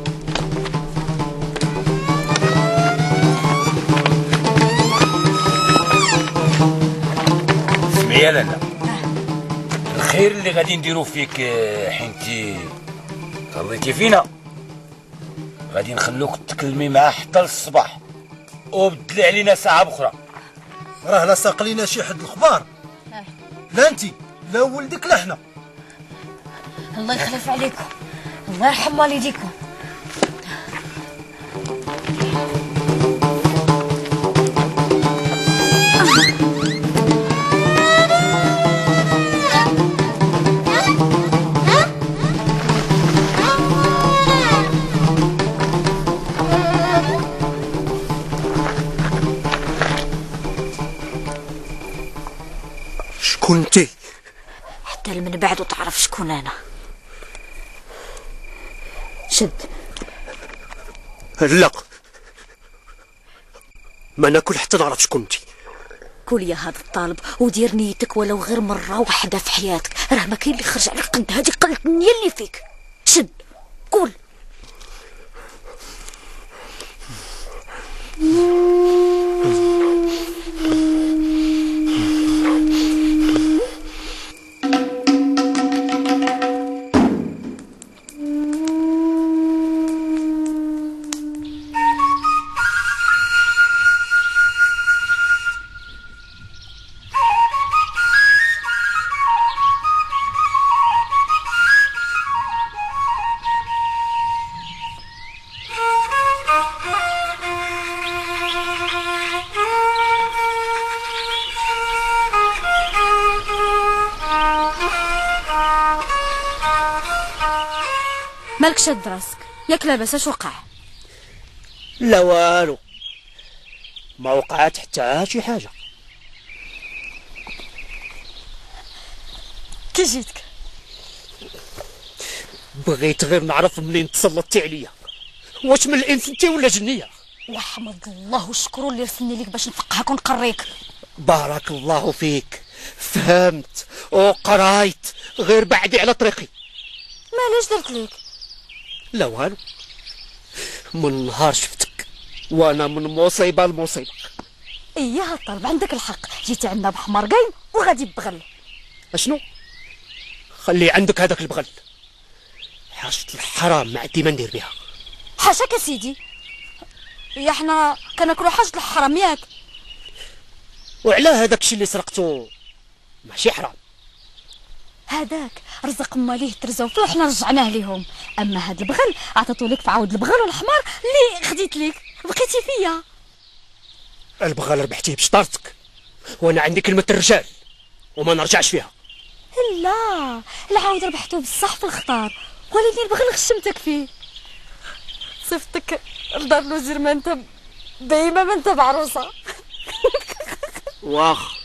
اسمعي يا لالا، الخير اللي غادي نديرو فيك حينتي خليتي فينا، غادي نخلوك تكلمي معاه حتى للصباح وبدلي علينا ساعه بخرى. راه لا ساق لينا شي حد الخبار، لا انت لا ولدك لا حنا. الله يخلف عليكم، الله يرحم والديكم. شكون انت؟ حتى من بعد وتعرف شكون انا. شد. لا، ما ناكل حتى نعرف شكون انت. قول يا هذا الطالب ودير نيتك ولو غير مره واحده في حياتك، راه ما كاين اللي يخرج عليك قد هذه قله النيه اللي فيك. شد قول. مالك شاد راسك؟ ياك لاباس؟ اش وقع؟ لا والو، ما وقعت حتى شي حاجه. كي جيتك؟ بغيت غير نعرف منين تسلطتي عليا، واش من الانس انت ولا جنيه؟ وحمد الله وشكرو اللي رسلني ليك باش نفقهك ونقريك. بارك الله فيك، فهمت وقرايت، غير بعدي على طريقي. مالاش درت ليك؟ لا والو، من نهار شفتك وانا من مصيبه لمصيبه. ايه هالطلب عندك الحق، جيتي عندنا بحمار قايم وغادي ببغل. اشنو؟ خلي عندك هذاك البغل، حاجة الحرام ما عندي ما ندير بها. حاشاك يا سيدي، يا حنا كناكلو حاجة الحرام ياك. وعلى هذاك الشيء اللي سرقته ماشي حرام؟ هذاك رزق ماليه ترزاو فيه وحنا رجعناه ليهم، اما هاد البغل عطاتو لك في عوض البغل والحمار اللي خديت ليك بقيتي فيا. البغل ربحتيه بشطارتك، وانا عندي كلمه الرجال وما نرجعش فيها. لا العاود ربحتو بصح في الخطار، ولكن البغل غشمتك فيه. صفتك لدار الوزير ما انت بايمه ما انت بعروسه. واخ،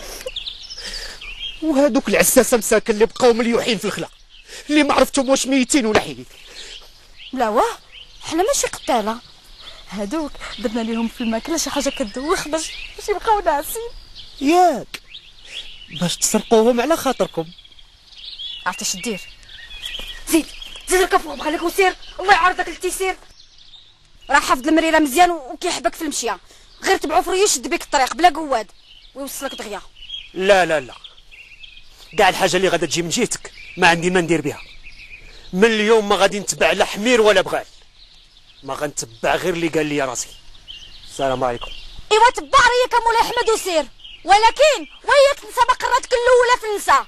وهذوك العساسه مساكن اللي بقاو مليوحين في الخلا، اللي ما عرفتهم واش ميتين ولا حيين. لا واه، حنا ماشي قتاله، هذوك درنا ليهم في الماكله شي حاجه كدوخ باش باش يبقاو ناعسين. ياك باش تسرقوهم على خاطركم. عرفتي اش دير؟ زيد زيد ركب فوق بخليك وسير، الله يعرضك للتيسير. راه حافظ المريره مزيان وكيحبك في المشيه، غير تبعو فريو يشد بك الطريق بلا قواد ويوصلك دغيا. لا لا لا، كاع الحاجه اللي غادا تجي من جهتك ما عندي ما ندير بها. من اليوم ما غادي نتبع لا حمير ولا بغال، ما غنتبع غير اللي قال لي راسي. السلام عليكم. ايوا تبع ريك مولاي احمد وسير، ولكن وياك تنسى ما قراتك الاولى في النساء.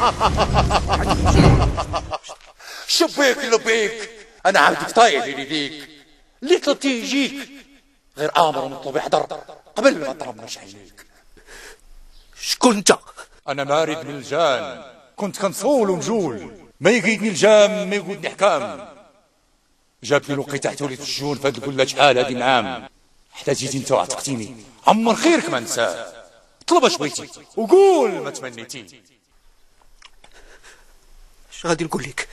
شبيك لبيك، انا عبدك طايع ليديك، اللي طلبتي يجيك، غير امر ومطلوب يحضر قبل ما ترمش عينيك. شكون انت؟ انا مارد من الجان، كنت كنصول ومجول، ما يقيدني الجام ما يقودني حكام. جابني الوقت تحت وليت في الجون فهاد القله شحال هادي نعام، حتى جيتي انت وعتقتيني، عمر خيرك ما نساه. طلب اش بغيتي وقول ما تمنيتي. اش غادي نقول لك؟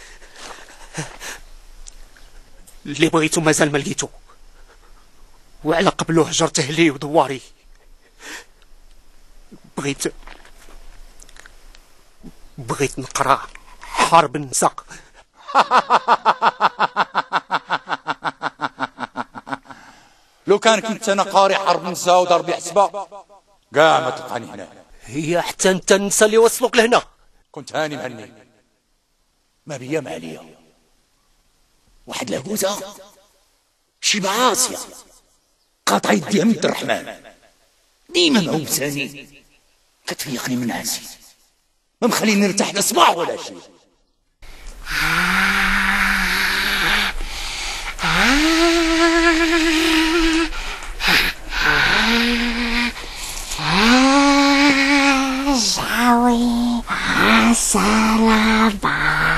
اللي بغيتو مازال ما لقيتو، وعلى قبلو هجرته لي ودواري. بغيت بغيت نقرا حرب النساء. لو كان كنت انا قاري حرب النساء وضربي حسبه كاع ما تلقاني هنا. هي حتى انت النساء اللي وصلوك لهنا. كنت هاني مهني، ما بيا ما عليا. واحد لاقوزه شي معاصيه قاطع يديها من الرحمن، ديما موساني كتفيقني من عاسي، ما مخليني نرتاح لا صباح ولا شي. شاوي عسلامة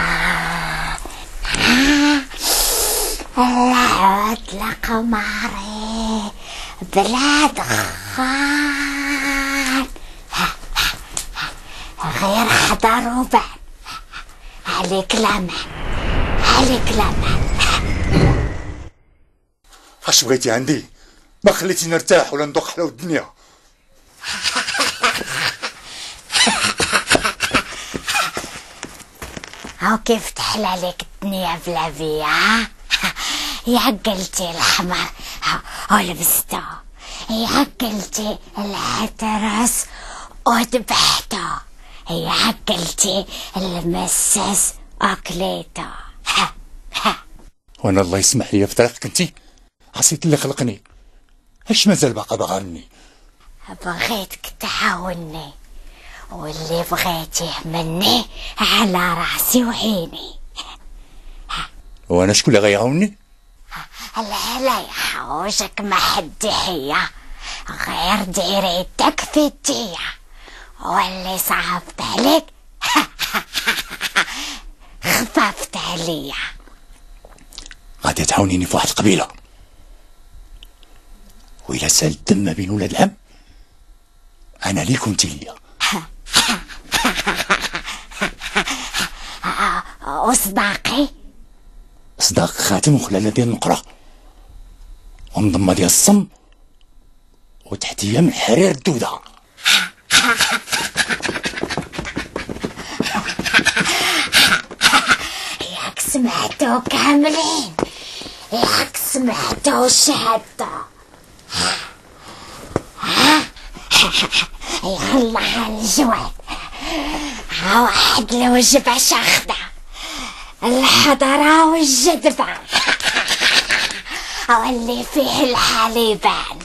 العود لقماري بلاد خان، غير حضر وبان عليك لمن عليك لمن. اش بغيتي عندي؟ ما خليتيني نرتاح ولا ندوق حلاوة الدنيا. هاو كيف تحلى عليك الدنيا بلا بيا. يا عقلتي الحمر ولبسته، يا عقلتي الحترس وذبحته، يا عقلتي المسس اكليته. وانا الله يسمح لي في طريقك انتي عصيت اللي خلقني، اش مازال باقا بغاني؟ بغيتك تعاوني، واللي بغيتيه مني على راسي وعيني. وانا شكون اللي غيعاوني؟ لا لا يحوجك ما حد يحيا، غير ديري يدك في يديا، واللي صعبت عليك خففت عليا. غادي تعاونيني في واحد القبيله، وإلا سال الدم ما بين ولاد العم انا ليك وانت ليا. وصداقي صداق خاتم وخلاله ديال النقره ومضمه ديال الصم وتحتيه من حرير الدوده. ياك سمعتو كاملين، ياك سمعتو شهدتو. يلا على الجواد، ها واحد الوجبة شاخدة، الحضرة والجدبة واللي فيه الحليبان.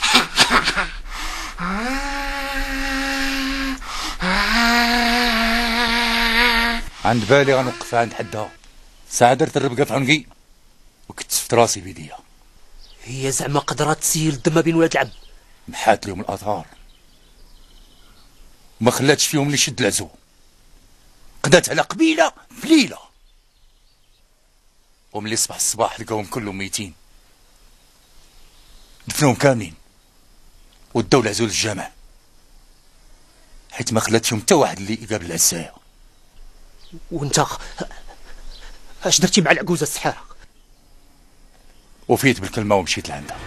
عند بالي غنوقف عند حدها، ساعة درت الربقة في عنقي وكتفت راسي بيديا. هي زعما قدرات تسيل الدم بين ولاد العم، محات لهم الاثار ما خلاتش فيهم اللي يشد العزو، قدات على قبيله في ليله، وملي صبح الصباح لقاهم كلهم ميتين، دفنوهم كاملين وداو العزو للجامع، حيت ما خلات فيهم حتى واحد اللي يقابل العزايه. وانت اش درتي مع العجوزه السحاره؟ وفيت بالكلمه ومشيت لعندها.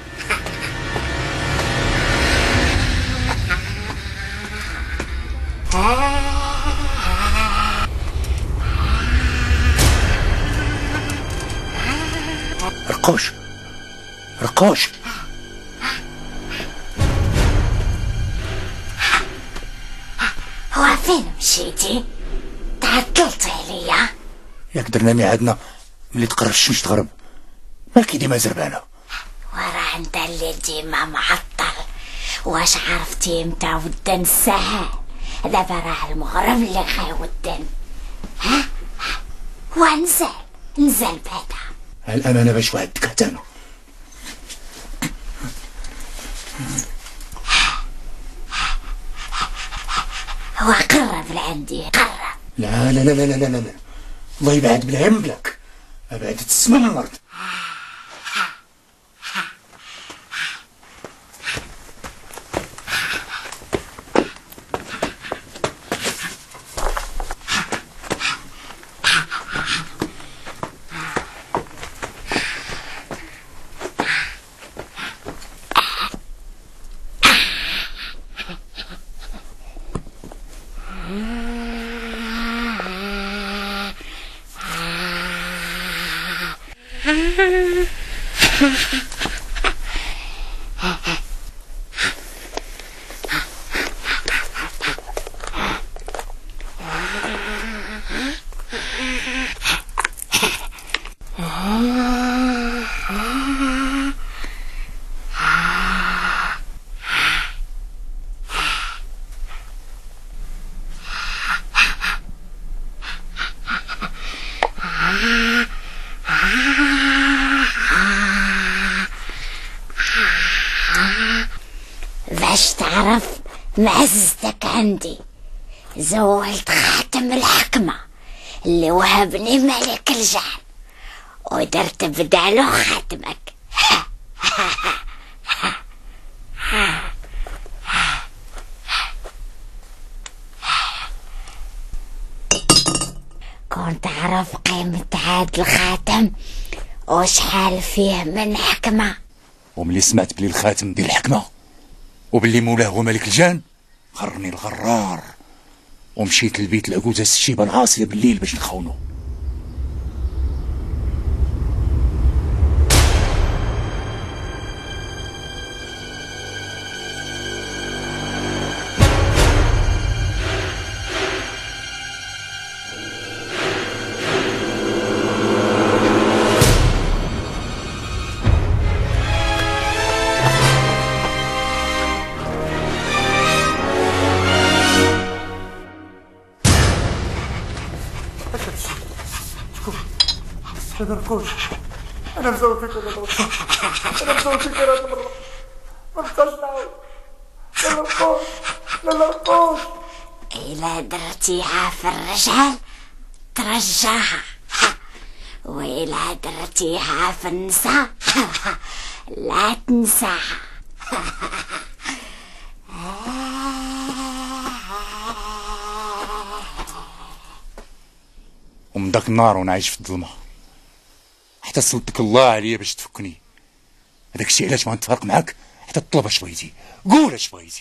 رقوش رقوش هو فين مشيتي؟ تعطلتي عليا؟ ياك درنا ميعادنا ملي تقرب الشمس تغرب، مالكي ديما زربانه. وراه انت اللي ديما معطل، واش عرفتي امتى ودن الساعة؟ دابا راه المغرب اللي غيودن. ها ونزل نزل بعدا الامانه باش وعدتك حتى انا. هو قرب لعندي قرب. لا لا لا لا لا لا لا الله يبعد بلا بلاك، ابعد السما من الارض. باش تعرف معزتك عندي زولت خاتم الحكمة اللي وهبني ملك الجهل ودرت بداله خاتمك. كنت تعرف قيمة هاد الخاتم وشحال فيه من حكمة؟ وملي سمعت بلي الخاتم ديال الحكمة وباللي مولاه هو ملك الجان غرني الغرار ومشيت لبيت العكوزة الشيبة العاصية بالليل باش نخونو. انا نرقوش، انا مزوجك ولا نرقوش، انا مزوجك هاد المرة، ما نبقاش نعاود، لا نرقوش لا نرقوش. إلا درتيها في الرجال ترجعها، وإلا درتيها في النساء لا تنساها. ومن داك النهار وانا عايش في الظلمه حتى صلتك الله عليا باش تفكني. هذاك الشيء علاش ما نتفارق معاك حتى تطلب اش بغيتي، قول اش بغيتي.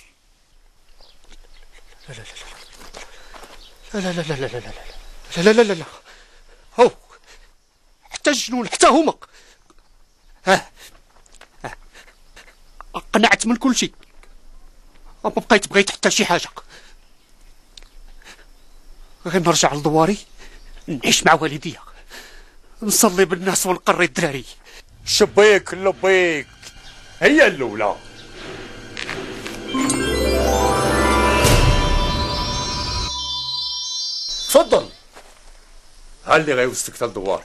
لا لا لا لا لا لا لا لا لا لا لا لا هو حتى الجنون حتى هما ها قنعت من كل شيء، ما بقيت بغيت حتى شي حاجه غير نرجع لدواري نعيش مع والديا نصلي بالناس ونقري الدراري. شبيك لبيك هي الاولى. تفضل ها اللي غيوصلك حتى لدوارك.